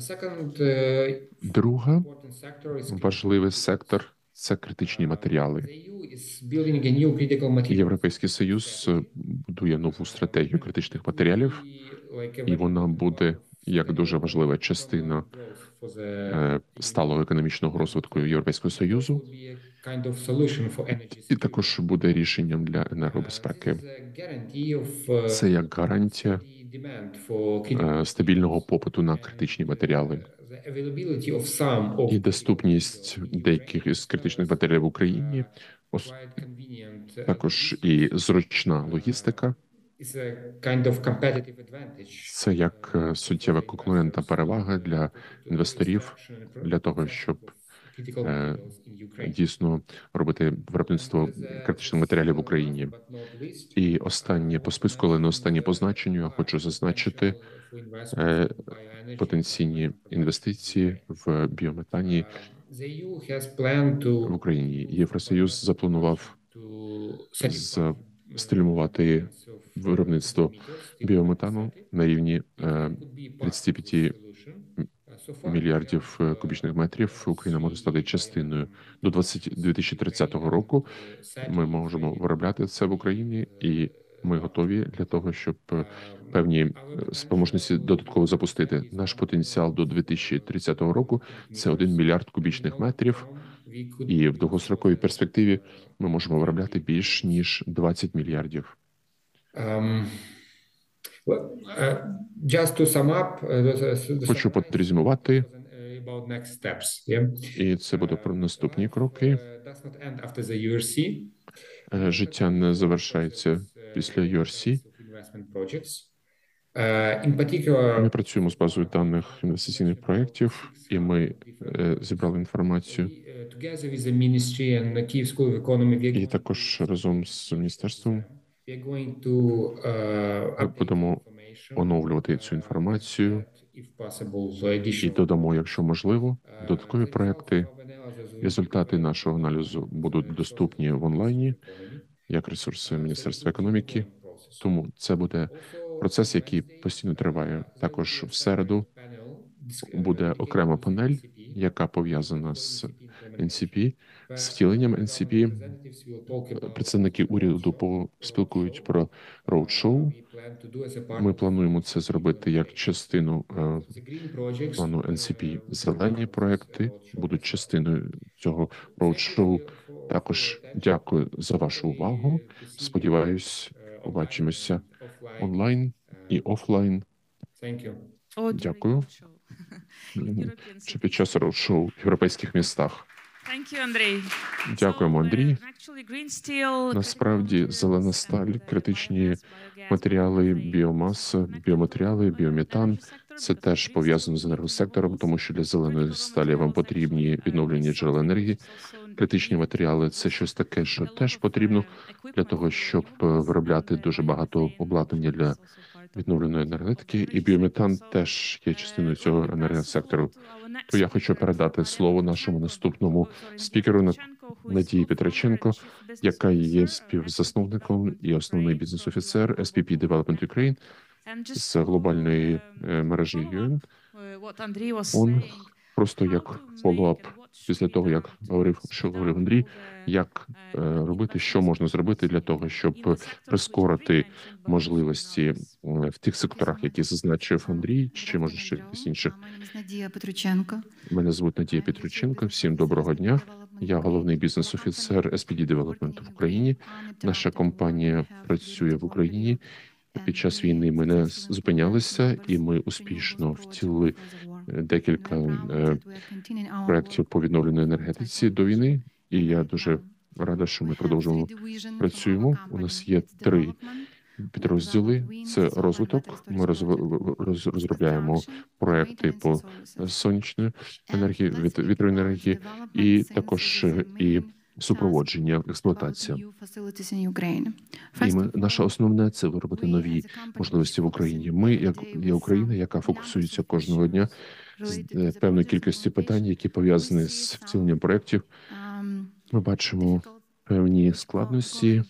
Друга важливий сектор – це критичні матеріали. Європейський Союз будує нову стратегію критичних матеріалів, і вона буде як дуже важлива частина сталого економічного розвитку Європейського Союзу, і також буде рішенням для енергобезпеки. Це як гарантія стабільного попиту на критичні матеріали. І доступність деяких із критичних матеріалів в Україні, також і зручна логістика. Це як суттєва конкурентна перевага для інвесторів, для того, щоб е, дійсно робити виробництво критичних матеріалів в Україні. І останнє по списку, але не останнє по значенню, я хочу зазначити е, потенційні інвестиції в біометані в Україні. Євросоюз запланував стимулювати виробництво біометану на рівні тридцять п'ять мільярдів кубічних метрів. Україна може стати частиною до дві тисячі тридцятого року. Ми можемо виробляти це в Україні, і ми готові для того, щоб певні спроможності додатково запустити. Наш потенціал до дві тисячі тридцятого року – це один мільярд кубічних метрів, і в довгостроковій перспективі ми можемо виробляти більш ніж двадцять мільярдів. Um, well, uh, just to sum up, uh, Хочу підрезюмувати, about next steps, yeah? І це буде про наступні кроки. Життя не завершається після ю ар сі. Ми працюємо з базою даних інвестиційних проєктів, і ми зібрали інформацію. І також разом з міністерством ми будемо оновлювати цю інформацію і додамо, якщо можливо, додаткові проекти. Результати нашого аналізу будуть доступні в онлайні, як ресурси Міністерства економіки. Тому це буде процес, який постійно триває. Також в середу буде окрема панель, яка пов'язана з ен сі пі, з втіленням ен сі пі. Представники уряду поспілкують про роуд-шоу. Ми плануємо це зробити як частину плану ен сі пі. Зелені проекти будуть частиною цього роуд-шоу. Також дякую за вашу увагу. Сподіваюсь, побачимося онлайн і офлайн. Дякую. Чи під час роуд-шоу в європейських містах. Дякуємо, Андрій. Насправді, зелена сталь, критичні матеріали, біомаса, біоматеріали, біометан – це теж пов'язано з енергосектором, тому що для зеленої сталі вам потрібні відновлені джерела енергії. Критичні матеріали – це щось таке, що теж потрібно для того, щоб виробляти дуже багато обладнання для відновленої енергетики, і біометан теж є частиною цього енергосектору. То я хочу передати слово нашому наступному спікеру Надії Петриченко, яка є співзасновником і основний бізнес-офіцер ес пі пі Development Ukraine з глобальної мережі ю ен. Он просто як фоллоуап після того, як говорив, що говорив Андрій, як робити, що можна зробити для того, щоб прискорити можливості в тих секторах, які зазначив Андрій, чи може ще якісь інших. Надія Петриченко. Мене звуть Надія Петриченко. Всім доброго дня. Я головний бізнес-офіцер ес пі ді Development в Україні. Наша компанія працює в Україні. Під час війни ми не зупинялися, і ми успішно втілили декілька проєктів по відновленій енергетиці до війни. І я дуже рада, що ми продовжуємо працюємо. У нас є три підрозділи – це розвиток. Ми розробляємо проекти по сонячної енергії, вітроенергії і також і супроводження, експлуатація. І ми, наше основне – це виробити нові можливості в Україні. Ми, як є Україна, яка фокусується кожного дня з певної кількості питань, які пов'язані з втіленням проєктів, ми бачимо певні складності,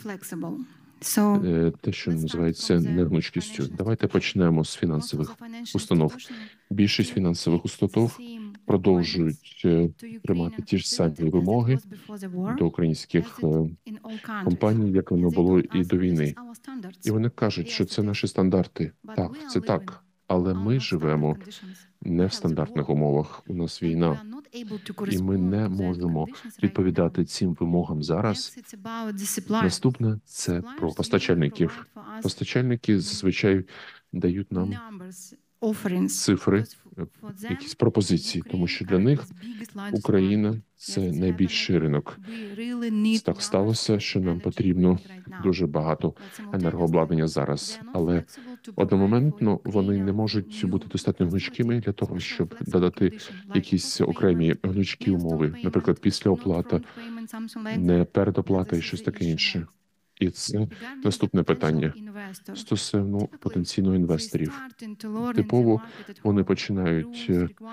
те, що називається негнучкістю. Давайте почнемо з фінансових установ. Більшість фінансових установ продовжують приймати ті ж самі вимоги до українських компаній, як воно було і до війни. І вони кажуть, що це наші стандарти. Так, це так. Але ми живемо не в стандартних умовах. У нас війна. І ми не можемо відповідати цим вимогам зараз. Наступне – це про постачальників. Постачальники зазвичай дають нам цифри, якісь пропозиції, тому що для них Україна – це найбільший ринок. Так сталося, що нам потрібно дуже багато енергообладнання зараз, але одномоментно вони не можуть бути достатньо гнучкими для того, щоб додати якісь окремі гнучкі умови, наприклад, післяоплата, не передоплата і щось таке інше. І це наступне питання стосовно потенційно інвесторів. Типово вони починають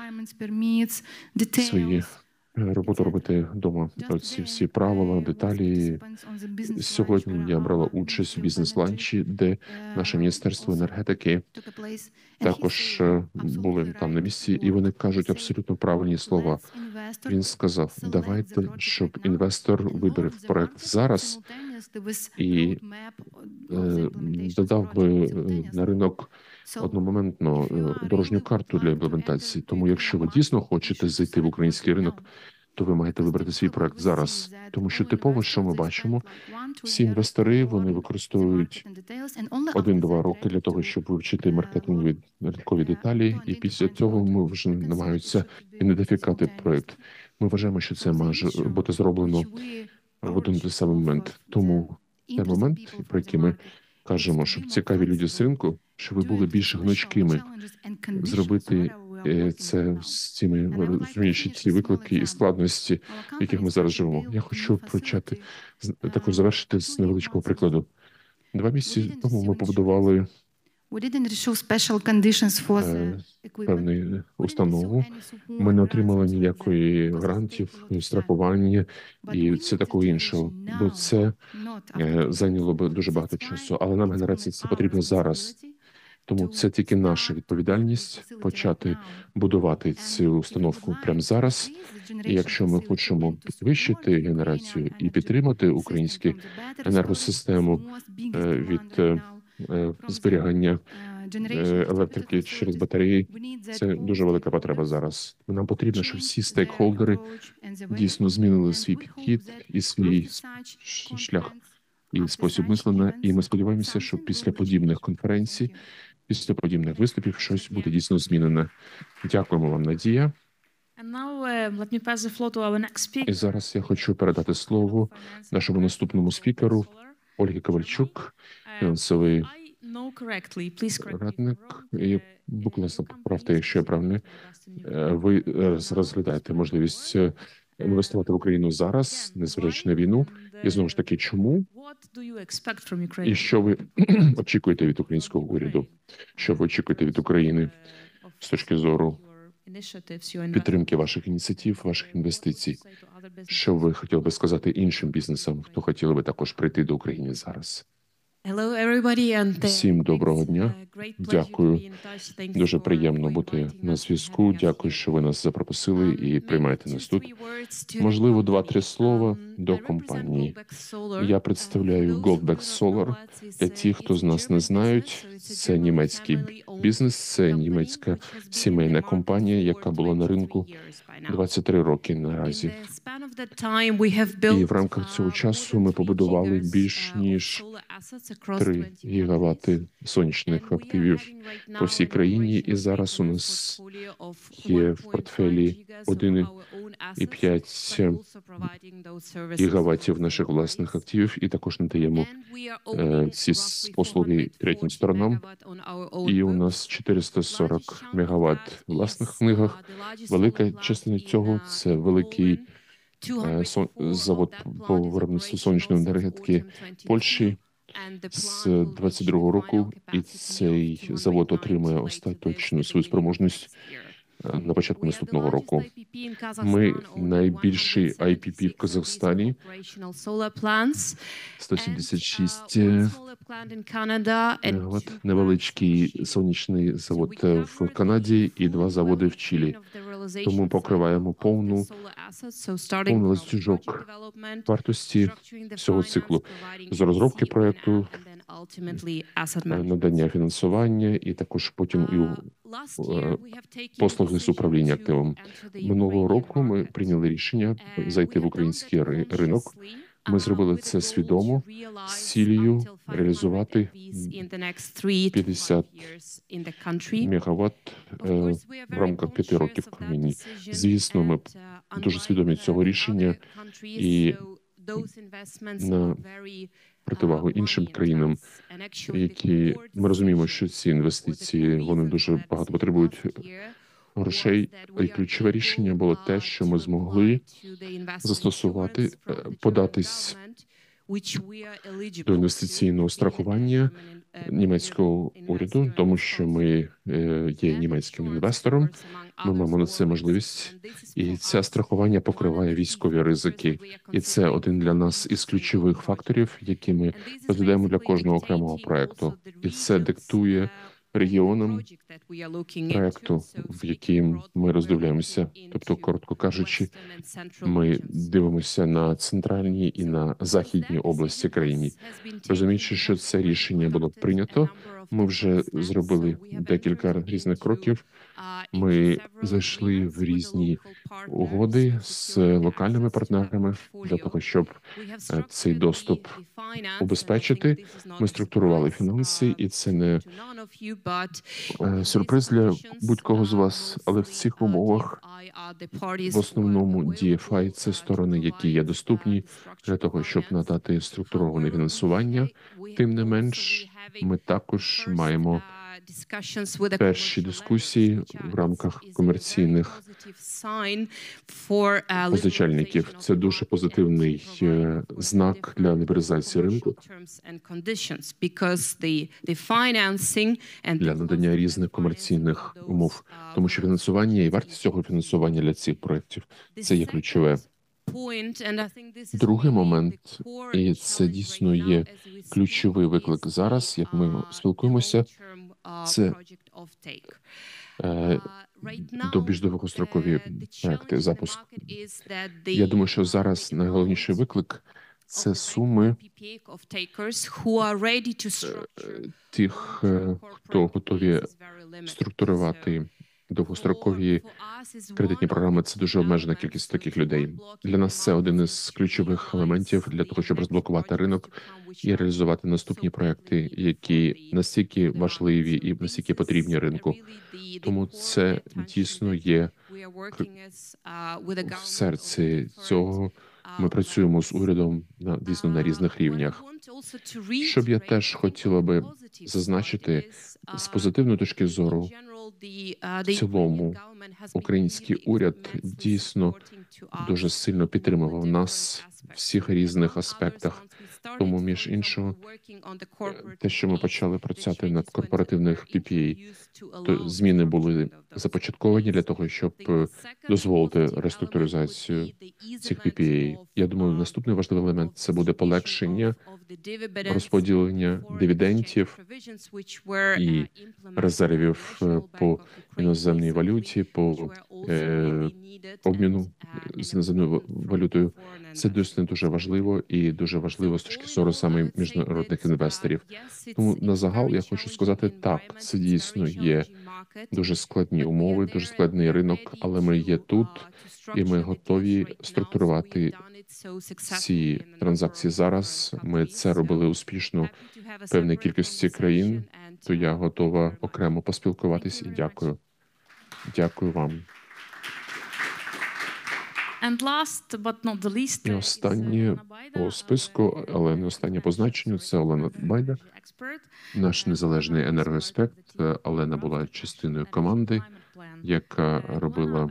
свої роботу робити вдома. Ці всі правила, деталі. Сьогодні я брала участь у бізнес-ланчі, де наше Міністерство енергетики також були там на місці, і вони кажуть абсолютно правильні слова. Він сказав, давайте, щоб інвестор вибрав проект зараз і е, додав би на ринок одномоментно дорожню карту для імплементації. Тому якщо ви дійсно хочете зайти в український ринок, то ви маєте вибрати свій проект зараз. Тому що типово, що ми бачимо, всі інвестори, вони використовують один-два роки для того, щоб вивчити маркетингові ринкові деталі, і після цього ми вже намагаються ідентифікувати проект. Ми вважаємо, що це може бути зроблено в один той самий момент. Тому той момент, про який ми кажемо, щоб цікаві люди з ринку, щоб ви були більш гнучкими, зробити це з цими, розуміючи ці виклики і складності, в яких ми зараз живемо. Я хочу почати, також завершити з невеличкого прикладу. Два місяці тому ми побудували певну установу. Ми не отримали ніякої грантів, страхування і все такого іншого, бо це зайняло б дуже багато часу. Але нам, генерації, це потрібно зараз. Тому це тільки наша відповідальність почати будувати цю установку прямо зараз. І якщо ми хочемо підвищити генерацію і підтримати українську енергосистему від зберігання електрики через батареї, це дуже велика потреба зараз. Нам потрібно, щоб всі стейкхолдери дійсно змінили свій підхід і свій шлях і спосіб мислення. І ми сподіваємося, що після подібних конференцій, після подібних виступів щось буде дійсно змінене. Дякуємо вам, Надія. І зараз я хочу передати слово нашому наступному спікеру Ольгі Ковальчук, фінансовий радник. І, будь ласка, поправте, якщо я правильно, ви розглядаєте можливість інвестувати в Україну зараз, незважаючи на війну. І знову ж таки, чому? І що ви очікуєте від українського уряду? Що ви очікуєте від України з точки зору підтримки ваших ініціатив, ваших інвестицій? Що ви хотіли би сказати іншим бізнесам, хто хотіли би також прийти до України зараз? Всім доброго дня. Дякую. Дуже приємно бути на зв'язку. Дякую, що ви нас запросили і приймаєте нас тут. Можливо, два-три слова до компанії. Я представляю Goldbeck Solar. Для тих, хто з нас не знають, це німецький бізнес, це німецька сімейна компанія, яка була на ринку двадцять три роки наразі. І в рамках цього часу ми побудували більш ніж три гігавати сонячних активів по всій країні, і зараз у нас є в портфелі один і п'ять гігаватів наших власних активів, і також надаємо е, ці послуги третім сторонам. І у нас чотириста сорок мегаватт в власних книгах. Велика частина цього – це великий е, сон, завод по виробництву сонячної енергетики Польщі з двадцять другого року, і цей завод отримує остаточну свою спроможність на початку наступного року. Ми найбільший ай пі пі в Казахстані, сто сімдесят шість мегаватт, невеличкий сонячний завод в Канаді і два заводи в Чилі. Тому покриваємо повну, повний ланцюжок вартості всього циклу з розробки проєкту, надання фінансування і також потім і послуги з управління активом. Минулого року ми прийняли рішення зайти в український ринок. Ми зробили це свідомо з цілею реалізувати п'ятдесят мегаватт в рамках п'яти років в країні. Звісно, ми дуже свідомі цього рішення і на противагу іншим країнам, які ми розуміємо, що ці інвестиції, вони дуже багато потребують грошей. І ключове рішення було те, що ми змогли застосувати, податись до інвестиційного страхування німецького уряду, тому що ми є німецьким інвестором, ми маємо на це можливість, і це страхування покриває військові ризики. І це один для нас із ключових факторів, які ми розглядаємо для кожного окремого проекту. І це диктує регіонам проекту, в яким ми роздивляємося. Тобто, коротко кажучи, ми дивимося на центральній і на західній області країни. Розуміючи, що це рішення було прийнято, ми вже зробили декілька різних кроків. Ми зайшли в різні угоди з локальними партнерами для того, щоб цей доступ убезпечити. Ми структурували фінанси, і це не сюрприз для будь-кого з вас, але в цих умовах в основному ді еф ай – це сторони, які є доступні для того, щоб надати структуроване фінансування. Тим не менш, ми також маємо перші дискусії в рамках комерційних позичальників. Це дуже позитивний знак для лібералізації ринку, для надання різних комерційних умов, тому що фінансування і вартість цього фінансування для цих проєктів – це є ключове. Другий момент, і це дійсно є ключовий виклик зараз, як ми спілкуємося, це е, до більш довгострокові проекти, запуск. Я думаю, що зараз найголовніший виклик – це суми тих, хто готові структурувати довгострокові кредитні програми. Це дуже обмежена кількість таких людей. Для нас це один із ключових елементів для того, щоб розблокувати ринок і реалізувати наступні проекти, які настільки важливі і настільки потрібні ринку. Тому це дійсно є в серці цього. Ми працюємо з урядом на, дійсно на різних рівнях. Що б я теж хотіла би зазначити з позитивної точки зору, в цілому український уряд дійсно дуже сильно підтримував нас в всіх різних аспектах. Тому, між іншого, те, що ми почали працювати над корпоративних пі пі ей, то зміни були започатковані для того, щоб дозволити реструктуризацію цих пі пі ей. Я думаю, наступний важливий елемент – це буде полегшення розподілення дивідендів і резервів по іноземній валюті, по е, обміну з іноземною валютою. Це дійсно дуже важливо і дуже важливо з точки зору саме міжнародних інвесторів. Тому на загал я хочу сказати, так, це дійсно є дуже складні умови, дуже складний ринок, але ми є тут, і ми готові структурувати ці транзакції зараз. Ми це робили успішно в певній кількості країн, то я готова окремо поспілкуватися і дякую. Дякую вам. And last, but not the least, І останнє по списку, але не останнє по значенню, це Олена Байда, наш незалежний енергоексперт. Олена була частиною команди, яка робила...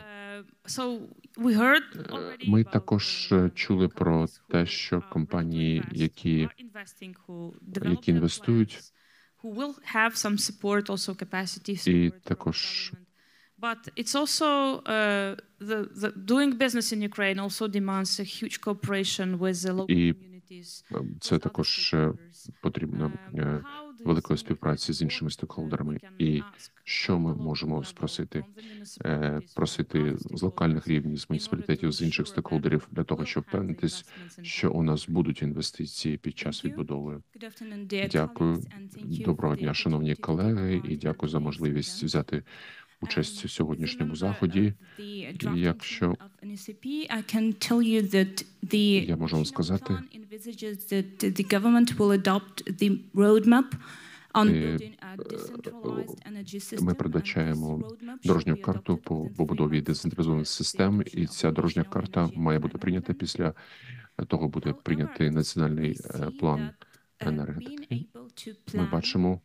Ми також чули про те, що компанії, які, які інвестують, і також But it's also uh, the, the doing business in Ukraine also demands a huge cooperation with the local communities. І це також потрібно великої співпраці з іншими стейкхолдерами. І що ми можемо спросити? Просити з локальних рівнів, з муніципалітетів, з інших стейкхолдерів для того, щоб впевнитись, що у нас будуть інвестиції під час відбудови. Дякую. Доброго дня, шановні колеги, і дякую за можливість взяти участь у сьогоднішньому заході. І якщо я можу вам сказати, ми передбачаємо дорожню карту по побудові децентралізованих систем, і ця дорожня карта має бути прийнята після того, буде прийнятий національний план енергетики. Ми бачимо,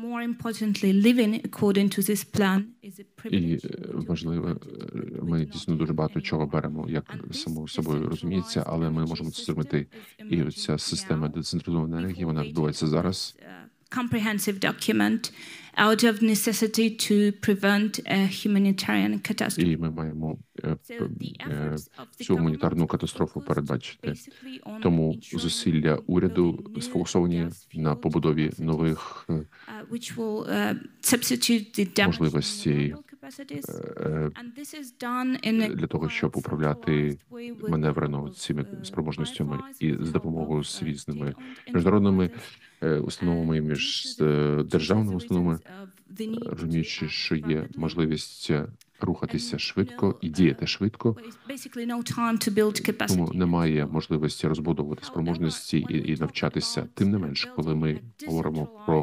і важливо, ми дійсно дуже багато чого беремо, як само собою розуміється, але ми можемо це зробити. І ця система децентралізованої енергії, вона відбувається зараз. Comprehensive document out of necessity to prevent a humanitarian catastrophe. І ми маємо цю гуманітарну катастрофу передбачити. Тому зусилля уряду сфокусовані на побудові нових можливостей для того, щоб управляти маневрено цими спроможностями і з допомогою з різними міжнародними установами, між державними установами, розуміючи, що є можливість рухатися швидко і діяти швидко, тому немає можливості розбудовувати спроможності і, і навчатися. Тим не менш, коли ми говоримо про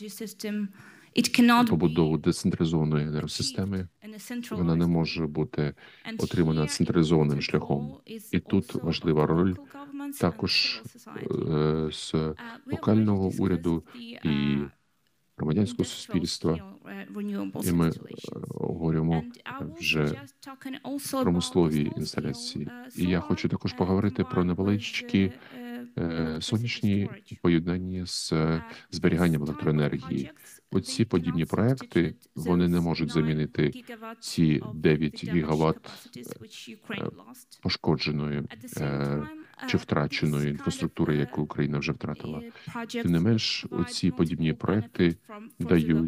побудову децентралізованої енергосистеми, вона не може бути отримана централізованим шляхом. І тут важлива роль також з локального уряду і громадянського суспільства. І ми говоримо вже промислові інсталяції. І я хочу також поговорити про невеличкі сонячні поєднання з зберіганням електроенергії. Оці подібні проекти, вони не можуть замінити ці дев'ять гігават пошкодженої чи втраченої інфраструктури, яку Україна вже втратила. Тим не менш, оці подібні проекти дають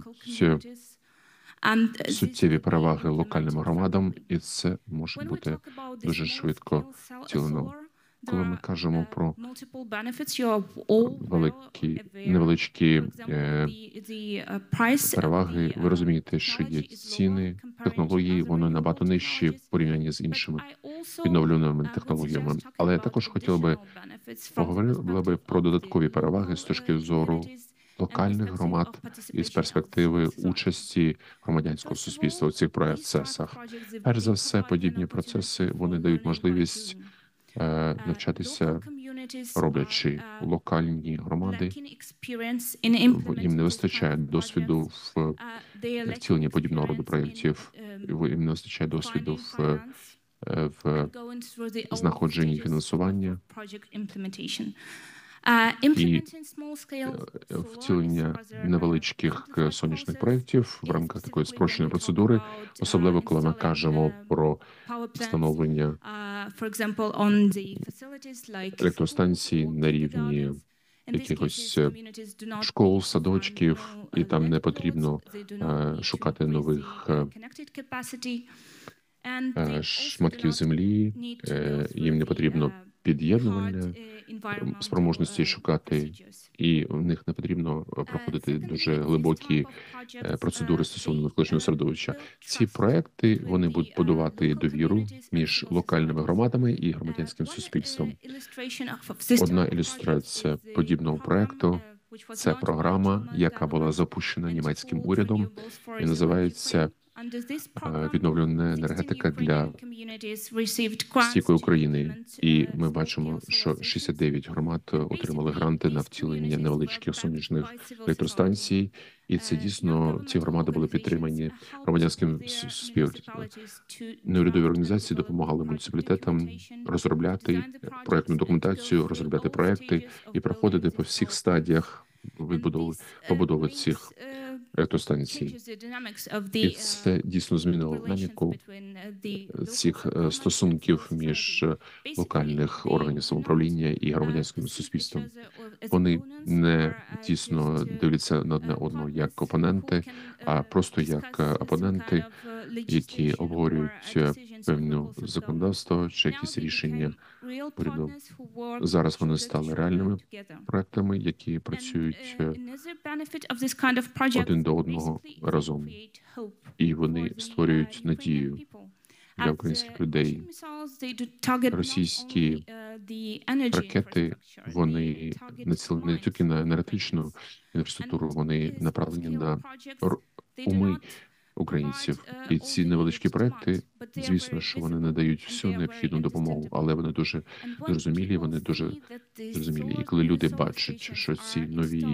суттєві переваги локальним громадам, і це може бути дуже швидко втілено. Коли ми кажемо про великі, невеличкі переваги, ви розумієте, що є ціни, технології, вони набагато нижчі в порівнянні з іншими відновлюваними технологіями. Але я також хотів би поговорити би про додаткові переваги з точки зору локальних громад і з перспективи участі громадянського суспільства у цих процесах. Перш за все, подібні процеси, вони дають можливість навчатися, роблячи локальні громади. Їм не вистачає досвіду в втіленні подібного роду проєктів, їм не вистачає досвіду в, в знаходженні фінансування і втілення невеличких сонячних проєктів в рамках такої спрощеної процедури, особливо коли ми кажемо про встановлення електростанцій на рівні якихось школ, садочків, і там не потрібно шукати нових шматків землі, їм не потрібно під'єднувальні спроможності шукати, і в них не потрібно проходити дуже глибокі процедури стосовно навколишнього середовища. Ці проекти, вони будуть будувати довіру між локальними громадами і громадянським суспільством. Одна ілюстрація подібного проекту – це програма, яка була запущена німецьким урядом і називається «Відновлена енергетика для стійкої України». І ми бачимо, що шістдесят дев'ять громад отримали гранти на втілення невеличких сонячних електростанцій. І це дійсно, ці громади були підтримані громадянським суспільством. Неурядові організації допомагали муніципалітетам розробляти проектну документацію, розробляти проекти і проходити по всіх стадіях відбудови, побудови цих електростанцій. І це дійсно змінило динаміку цих стосунків між локальних органів самоуправління і громадянським суспільством. Вони не дійсно дивляться на одне одного як опоненти, а просто як опоненти, які обговорюють певне законодавство чи якісь рішення уряду. Зараз вони стали реальними проектами, які працюють один до одного разом. І вони створюють надію для українських людей. Російські ракети, вони націлені не тільки на енергетичну інфраструктуру, вони направлені на уми українців. І ці невеличкі проекти, звісно, що вони не дають всю необхідну допомогу, але вони дуже зрозумілі, вони дуже зрозумілі. І коли люди бачать, що ці нові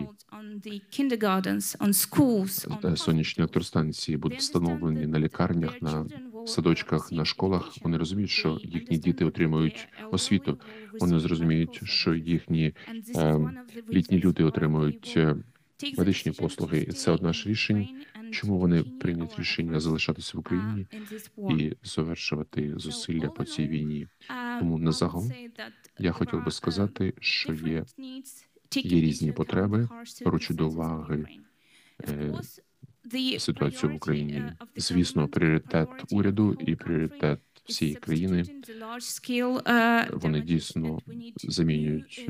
сонячні електростанції будуть встановлені на лікарнях, на садочках, на школах, вони розуміють, що їхні діти отримують освіту. Вони зрозуміють, що їхні е, літні люди отримують медичні послуги. І це одне з рішень, чому вони прийняли рішення залишатися в Україні і завершувати зусилля по цій війні. Тому на загал я хотів би сказати, що є, є різні потреби, беручи до уваги е, ситуацію в Україні. Звісно, пріоритет уряду і пріоритет всієї країни, вони дійсно замінюють,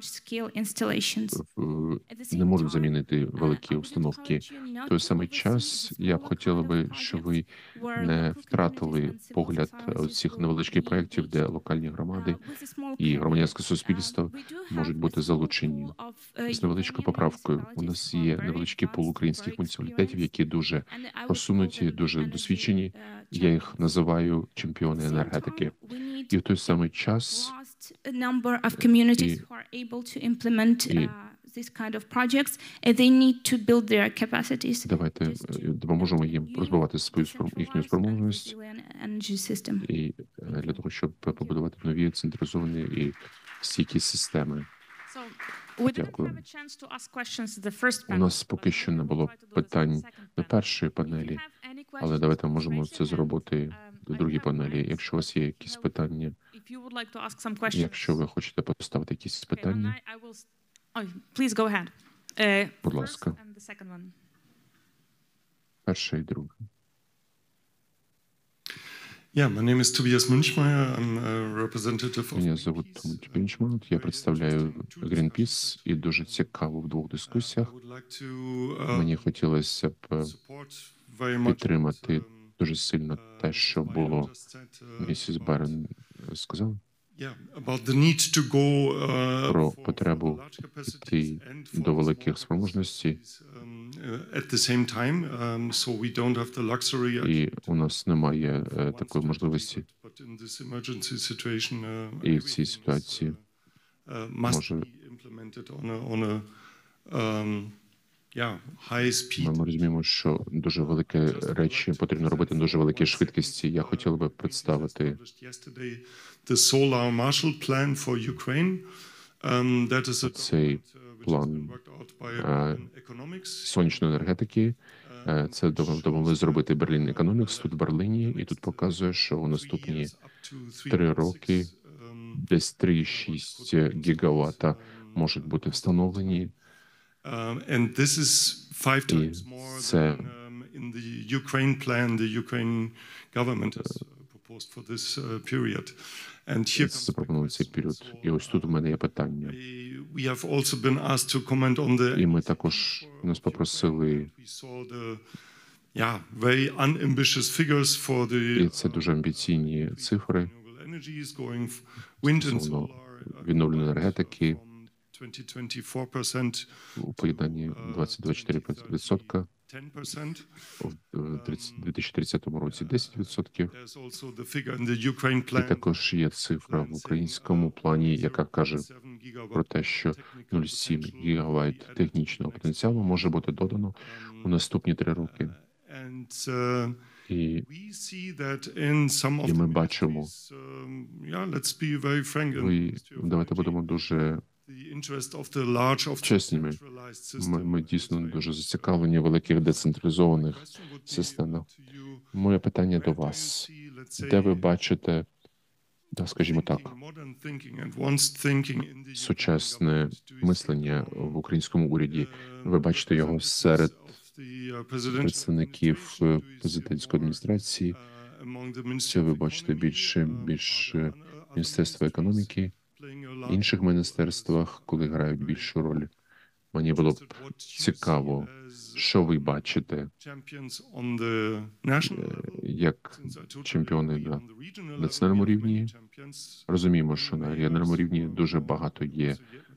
не можуть замінити великі установки. В той самий час я б хотіла би, щоб ви не втратили погляд цих невеличких проєктів, де локальні громади і громадянське суспільство можуть бути залучені. З невеличкою поправкою. У нас є невеличкий пул українських муніципалітетів, які дуже просунуті, дуже досвідчені. Я їх називаю чемпіони енергетики. І в той самий час давайте допоможемо їм розвивати свою їхню спроможність і для того, щоб побудувати нові централізовані і стійкі системи. Дякую. У нас поки що не було питань до першої панелі, але давайте можемо це зробити до другої панелі. Якщо у вас є якісь питання, якщо ви хочете поставити якісь питання, будь ласка. Перше і друге. Yeah, my name is Tobias Münchmeyer. I'm a representative of Мене звуть Тобіас Мünchmeyer. Я представляю Greenpeace і дуже цікаво в двох дискусіях. Мені хотілося б підтримати дуже сильно те, що було місіс Барен сказала. Про потребу йти до великих спроможностей. І у нас немає такої можливості. І в цій ситуації може ми розуміємо, що дуже великі речі потрібно робити на дуже великій швидкості. Я хотів би представити цей план сонячної енергетики. Це допомогли зробити Berlin Economics тут в Берліні, і тут показує, що у наступні три роки десь три цілих шість гігавата можуть бути встановлені. І це запропонований цей період. І ось тут у мене є питання. І ми також нас попросили, і це дуже амбіційні цифри стосовно відновленої енергетики у поєднанні двадцять двадцять чотири відсотка, в дві тисячі тридцятому році десять відсотків. І також є цифра в українському плані, яка каже про те, що нуль цілих сім гігавайт технічного потенціалу може бути додано у наступні три роки. І, і ми бачимо, ви, давайте будемо дуже чесними. Ми, ми дійсно дуже зацікавлені в великих децентралізованих системах. Моє питання до вас. Де ви бачите, да, скажімо так, сучасне мислення в українському уряді? Ви бачите його серед представників президентської адміністрації? Чи ви бачите більше, більше Міністерства економіки, інших міністерствах, коли грають більшу роль? Мені було б цікаво, що ви бачите як чемпіони на національному рівні. Розуміємо, що на регіональному рівні дуже багато є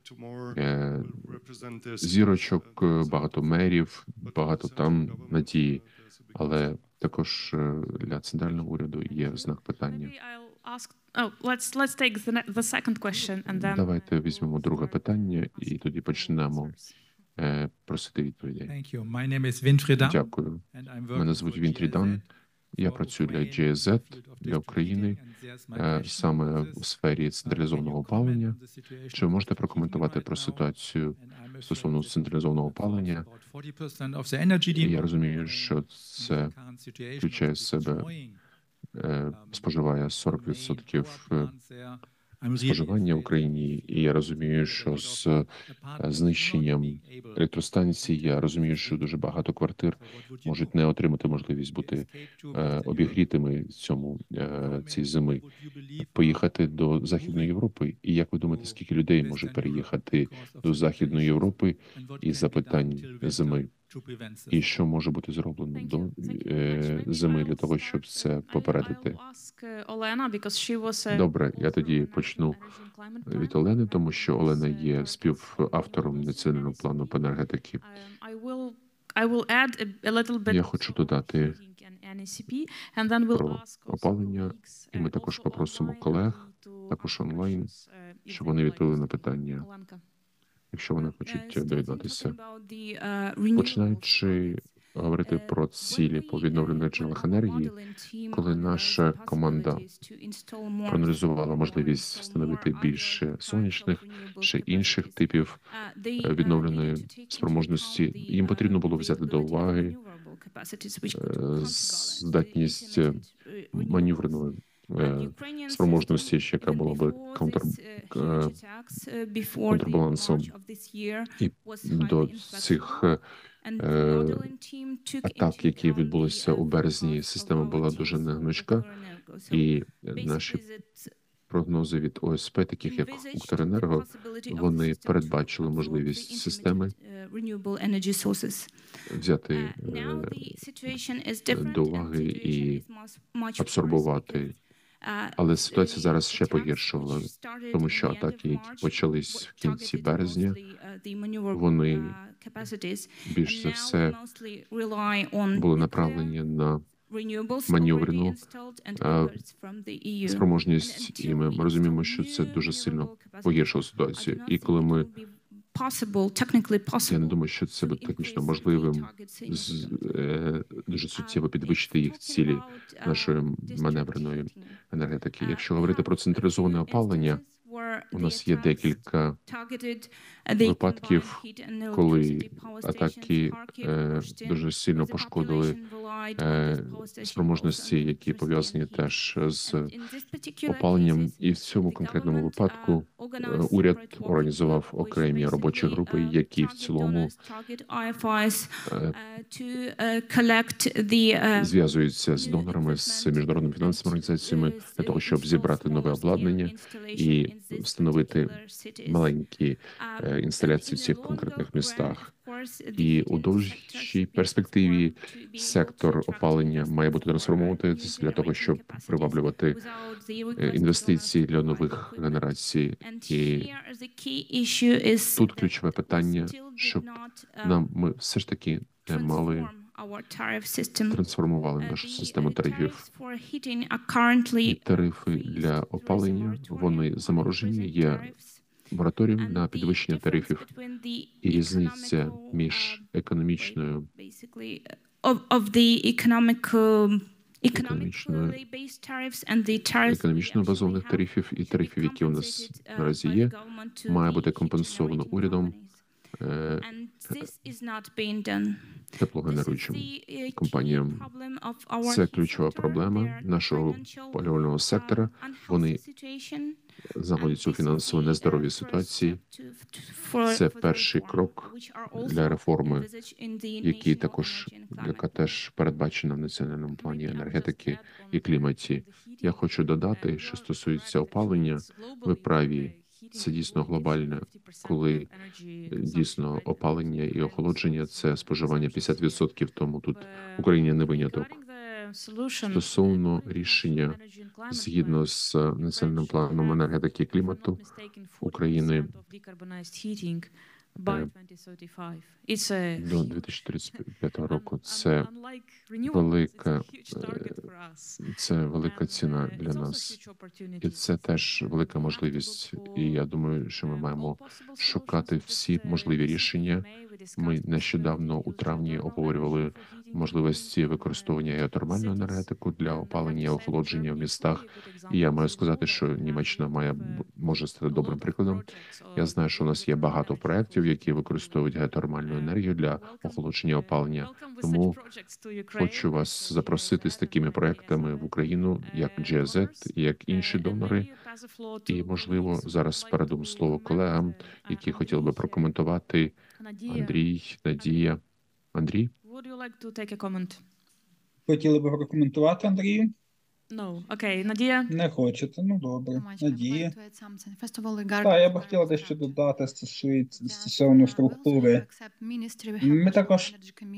зірочок, багато мерів, багато там надії, але також для центрального уряду є знак питання. Oh, let's let's take the the second question and then. Давайте візьмемо друге питання і тоді почнемо е, просити відповідей. Thank you. My name is Winfried. Дякую. Мене звуть Вінфрідан. Я працюю для джі ес зет, для України, е, саме в сфері централізованого опалення. Чи ви можете прокоментувати про ситуацію стосовно централізованого опалення? І я розумію, що це включає в себе споживає сорок відсотків споживання в Україні, і я розумію, що з знищенням електростанцій, я розумію, що дуже багато квартир можуть не отримати можливість бути обігрітими цьому цієї зими, поїхати до Західної Європи. І як ви думаєте, скільки людей може переїхати до Західної Європи із-за питань зими? І що може бути зроблено до е, зими для того, щоб це попередити? Добре, я тоді почну від Олени, тому що Олена є співавтором національного плану по енергетики. Я хочу додати про опалення, і ми також попросимо колег, також онлайн, щоб вони відповіли на питання, якщо вони хочуть доєднатися. Починаючи говорити про цілі по відновлених джерелах енергії, коли наша команда проаналізувала можливість встановити більше сонячних чи інших типів відновленої спроможності, їм потрібно було взяти до уваги здатність маневреної спроможності, яка була би контр... контрбалансом. І до цих е... атак, які відбулися у березні, система була дуже негнучка, і наші прогнози від о ес пе, таких як Укренерго, вони передбачили можливість системи взяти е... до уваги і абсорбувати. Але ситуація зараз ще погіршувала, тому що атаки, які почались в кінці березня, вони більш за все були направлені на маневрену спроможність, і ми розуміємо, що це дуже сильно погіршило ситуацію. І коли ми Я не думаю, що це буде технічно можливим з, е, дуже суттєво підвищити їх цілі нашої маневреної енергетики. Якщо говорити про централізоване опалення, У нас є декілька випадків, коли атаки е, дуже сильно пошкодили е, спроможності, які пов'язані теж з опаленням. І в цьому конкретному випадку е, уряд організував окремі робочі групи, які в цілому е, зв'язуються з донорами, з міжнародними фінансовими організаціями для того, щоб зібрати нове обладнання і встановити маленькі е, інсталяції в цих конкретних містах. І у довшій перспективі сектор опалення має бути трансформовуватися для того, щоб приваблювати інвестиції для нових генерацій. І тут ключове питання, щоб нам ми все ж таки не мали трансформували нашу систему тарифів. І тарифи для опалення, вони заморожені, є мораторіум на підвищення тарифів, і різниця між економічною економічною економічно базованих тарифів і тарифів, які у нас наразі є, має бути компенсовано урядом е, теплогенеруючим компаніям. Це ключова проблема нашого опалювального сектора. Вони знаходяться у фінансово нездоровій ситуації. Це перший крок для реформи, який також, яка теж передбачена в національному плані енергетики і кліматі. Я хочу додати, що стосується опалення, ви праві. Це дійсно глобальне, коли дійсно опалення і охолодження – це споживання п'ятдесят відсотків, тому тут в Україні не виняток. Стосовно рішення, згідно з національним планом енергетики і клімату України, до дві тисячі тридцять п'ятого року це велика, це велика ціна для нас. І це теж велика можливість. І я думаю, що ми маємо шукати всі можливі рішення. Ми нещодавно у травні обговорювали можливості використовування геотермальної енергетики для опалення і охолодження в містах. І я маю сказати, що Німеччина має може стати добрим прикладом. Я знаю, що у нас є багато проєктів, які використовують геотермальну енергію для охолодження опалення. Тому хочу вас запросити з такими проєктами в Україну, як джі ай зет, як інші донори. І, можливо, зараз передам слово колегам, які хотіли би прокоментувати. Андрій, Надія. Андрій? Хотіли би прокоментувати, Андрію? No. Okay. Надія? Не хочете, ну добре. Надія. Так, я би хотіла дещо додати стосовно структури. Ми також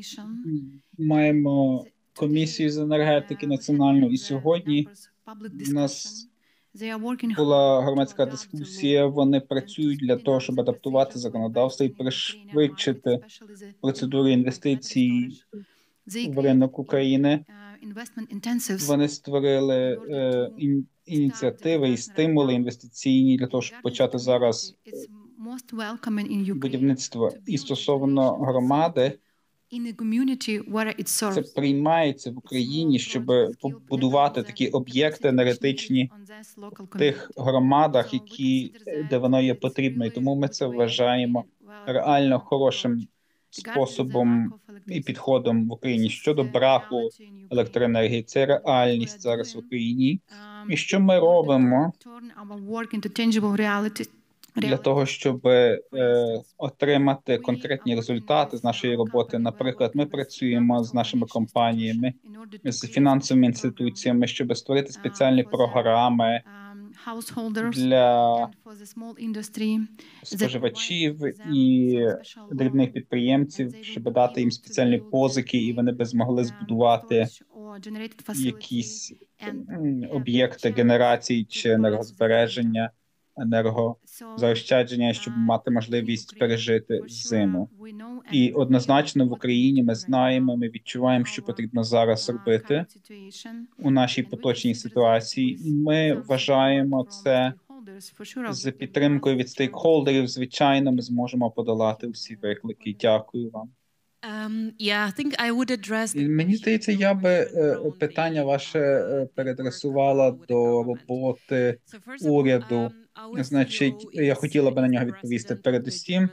маємо комісію з енергетики національну, і сьогодні у нас була громадська дискусія, вони працюють для того, щоб адаптувати законодавство і пришвидшити процедури інвестицій в ринок України. Вони створили е, ін, ініціативи і стимули інвестиційні для того, щоб почати зараз будівництво. І стосовно громади, це приймається в Україні, щоб побудувати такі об'єкти енергетичні в тих громадах, які, де воно є потрібно. І тому ми це вважаємо реально хорошим способом і підходом в Україні. Щодо браку електроенергії, це реальність зараз в Україні. І що ми робимо для того, щоб е, отримати конкретні результати з нашої роботи? Наприклад, ми працюємо з нашими компаніями, з фінансовими інституціями, щоб створити спеціальні програми для споживачів і дрібних підприємців, щоб дати їм спеціальні позики, і вони би змогли збудувати якісь об'єкти генерації чи енергозбереження, енергозаощадження, щоб мати можливість пережити зиму. І однозначно в Україні ми знаємо, ми відчуваємо, що потрібно зараз робити у нашій поточній ситуації. І ми вважаємо це з підтримкою від стейкхолдерів. Звичайно, ми зможемо подолати всі виклики. Дякую вам. Мені здається, я би питання ваше переадресувала до роботи уряду. Значить, я хотіла би на нього відповісти. Передусім,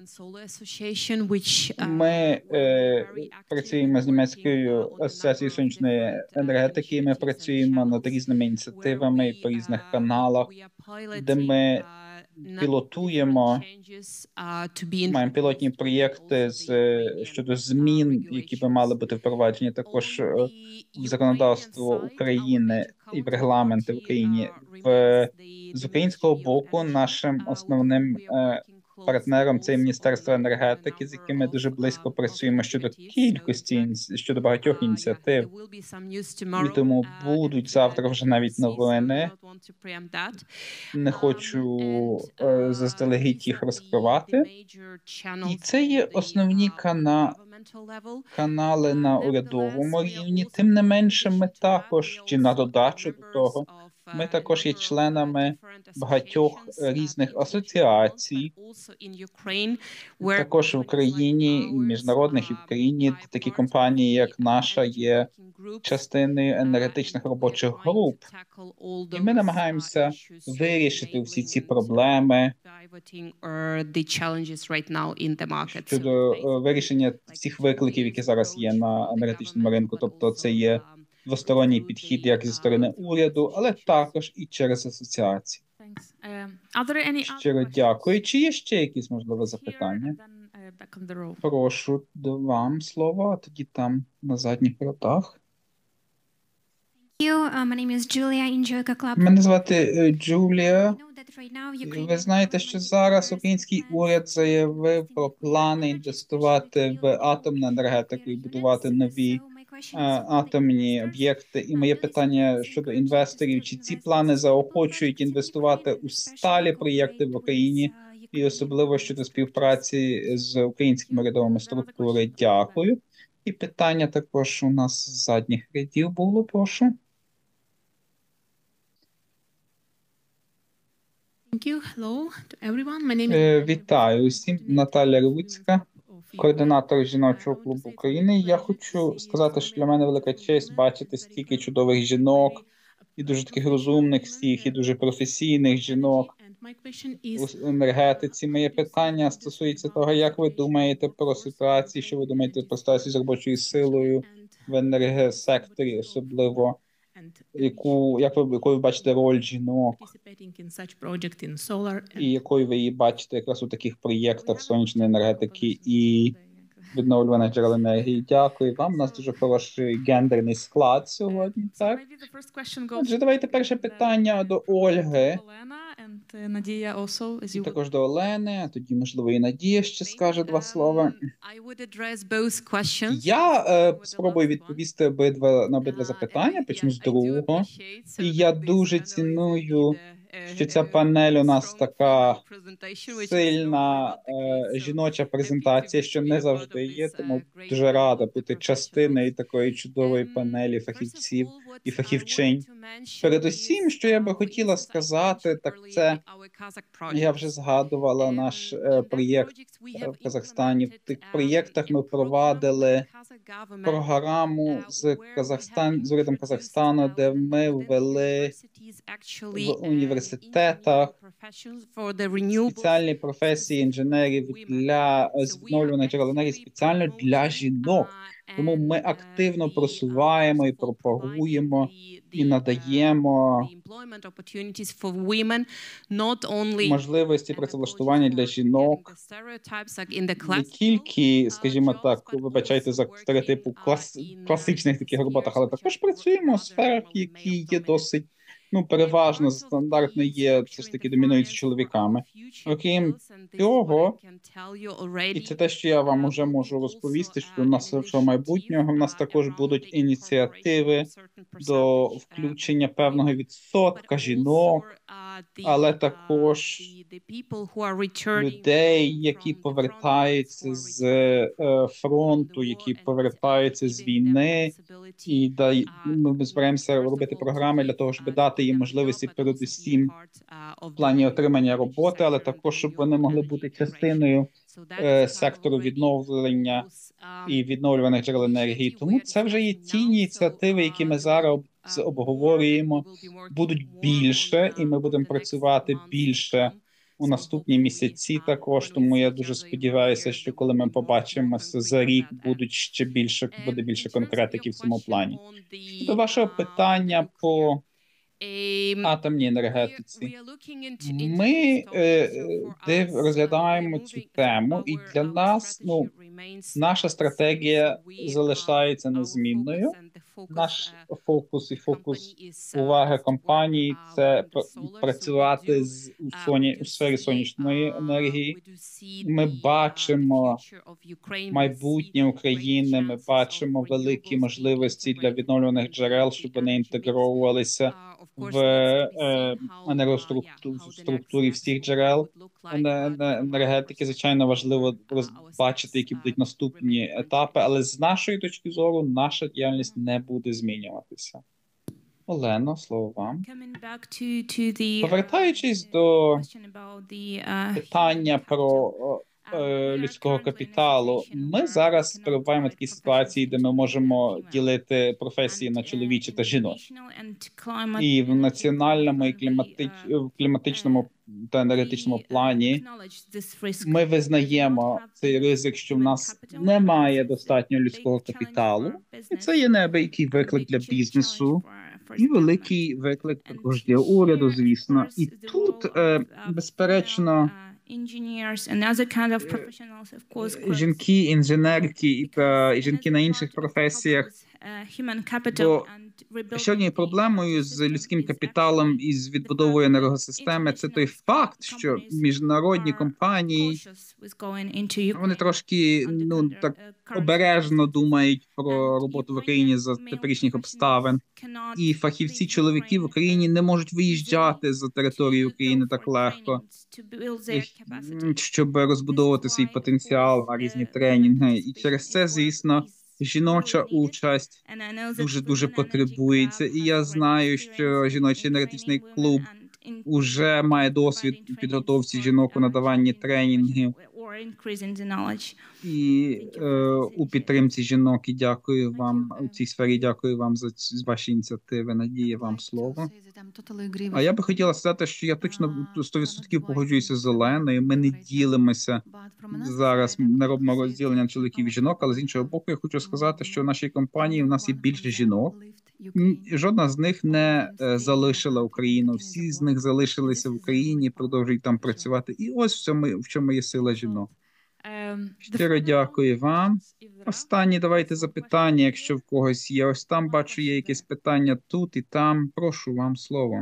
ми е, працюємо з Німецькою асоціацією сонячної енергетики, ми працюємо над різними ініціативами по різних каналах, де ми пілотуємо, маємо пілотні проєкти з, щодо змін, які би мали бути впроваджені також в законодавство України і в регламенти в Україні. В, з українського боку нашим основним е, партнером це Міністерство енергетики, з яким ми дуже близько працюємо щодо кількості, щодо багатьох ініціатив. І тому будуть завтра вже навіть новини. Не хочу е, заздалегідь їх розкривати. І це є основні кана... канали на урядовому рівні. Тим не менше, ми також, чи на додачу до того, ми також є членами багатьох різних асоціацій, також в Україні, міжнародних і в Україні, такі компанії, як наша, є частиною енергетичних робочих груп. І ми намагаємося вирішити всі ці проблеми щодо вирішення всіх викликів, які зараз є на енергетичному ринку. Тобто це є двосторонній підхід як зі сторони уряду, але також і через асоціації. Щиро дякую. Чи є ще якісь, можливо, запитання? Прошу до вам слово, а тоді там на задніх рядах. Мене звати Джулія. Ви знаєте, що зараз український уряд заявив про плани інвестувати в атомну енергетику і будувати нові атомні об'єкти. І моє питання щодо інвесторів, чи ці плани заохочують інвестувати у сталі проєкти в Україні, і особливо щодо співпраці з українськими урядовими структурами. Дякую. І питання також у нас з задніх рядів було, прошу. Вітаю усім. Наталя Ревуцька, координатор жіночого клубу України. Я хочу сказати, що для мене велика честь бачити стільки чудових жінок, і дуже таких розумних всіх, і дуже професійних жінок у енергетиці. Моє питання стосується того, як ви думаєте про ситуацію, що ви думаєте про ситуацію з робочою силою в енергосекторі, особливо яку, як ви, якою ви бачите роль жінок, і якою ви її бачите якраз у таких проєктах сонячної енергетики і відновлюваних джерел енергії. Дякую вам. У нас дуже хороший гендерний склад сьогодні. Так? Отже, давайте перше питання до Ольги. І також до Олени, а тоді, можливо, і Надія ще скаже два слова. Я е, спробую відповісти обидва, на обидва запитання, почну з другого. І я дуже ціную, що ця панель у нас така сильна е, жіноча презентація, що не завжди є, тому дуже рада бути частиною такої чудової панелі фахівців і фахівчинь. Передусім, що я би хотіла сказати, так це, я вже згадувала наш е, проєкт в Казахстані. В тих проєктах ми провадили програму з Казахстан, з урядом Казахстану, де ми ввели в університетах спеціальні професії інженерів для відновлюваних джерел енергії спеціально для жінок. Тому ми активно просуваємо і пропагуємо і надаємо можливості працевлаштування для жінок не тільки, скажімо так, вибачайте за стереотипу клас, класичних таких роботах, але також працюємо у сферах, які є досить, ну, переважно стандартно є, все ж таки домінуються чоловіками. Окрім цього, і це те, що я вам уже можу розповісти, що у нас нашого майбутнього, в нас також будуть ініціативи до включення певного відсотка жінок, але також людей, які повертаються з е, фронту, які повертаються з війни, і да, ми збираємося робити програми для того, щоб дати їм можливості передусім в плані отримання роботи, але також, щоб вони могли бути частиною сектору відновлення і відновлюваних джерел енергії. Тому це вже є ті ініціативи, які ми зараз обговорюємо, будуть більше, і ми будемо працювати більше у наступні місяці також. Тому я дуже сподіваюся, що коли ми побачимося за рік, будуть ще більше, буде більше конкретики в цьому плані. До вашого питання по атомній енергетиці. Ми е, де розглядаємо цю тему, і для нас, ну, наша стратегія залишається незмінною. Наш фокус і фокус уваги компанії – це працювати з, у, соні, у сфері сонячної енергії. Ми бачимо майбутнє України, ми бачимо великі можливості для відновлюваних джерел, щоб вони інтегровувалися в е, енергоструктурі всіх джерел енергетики. Звичайно, важливо бачити, які будуть наступні етапи, але з нашої точки зору наша діяльність не буде змінюватися. Олено, слово вам. Повертаючись до питання про людського капіталу, ми зараз перебуваємо в такій ситуації, де ми можемо ділити професії на чоловічі та жіночі. І в національному і кліматич... в кліматичному та енергетичному плані ми визнаємо цей ризик, що в нас немає достатньо людського капіталу. І це є неабиякий виклик для бізнесу і великий виклик також для уряду, звісно. І тут, безперечно, жінки, інженерки та і жінки на інших професіях. Бо ще однією проблемою з людським капіталом і з відбудовою енергосистеми – це той факт, що міжнародні компанії, вони трошки, ну, так обережно думають про роботу в Україні за теперішніх обставин. І фахівці чоловіки в Україні не можуть виїжджати за територію України так легко, щоб розбудовувати свій потенціал на різні тренінги. І через це, звісно, жіноча участь дуже-дуже потребується. І я знаю, що жіночий енергетичний клуб уже має досвід у підготовці жінок у надаванні тренінгів і е, у підтримці жінок. І дякую вам у цій сфері, дякую вам за ваші ініціативи. Надія, вам слово. А я би хотіла сказати, що я точно сто відсотків погоджуюся з Оленою. Ми не ділимося зараз, не робимо розділення чоловіків і жінок, але з іншого боку я хочу сказати, що в нашій компанії в нас є більше жінок. Жодна з них не залишила Україну, всі з них залишилися в Україні, продовжують там працювати. І ось в цьому, в чому є сила жінок. Щиро дякую вам. Останні давайте запитання, якщо в когось є. Ось там бачу, є якесь питання тут і там. Прошу, вам слово.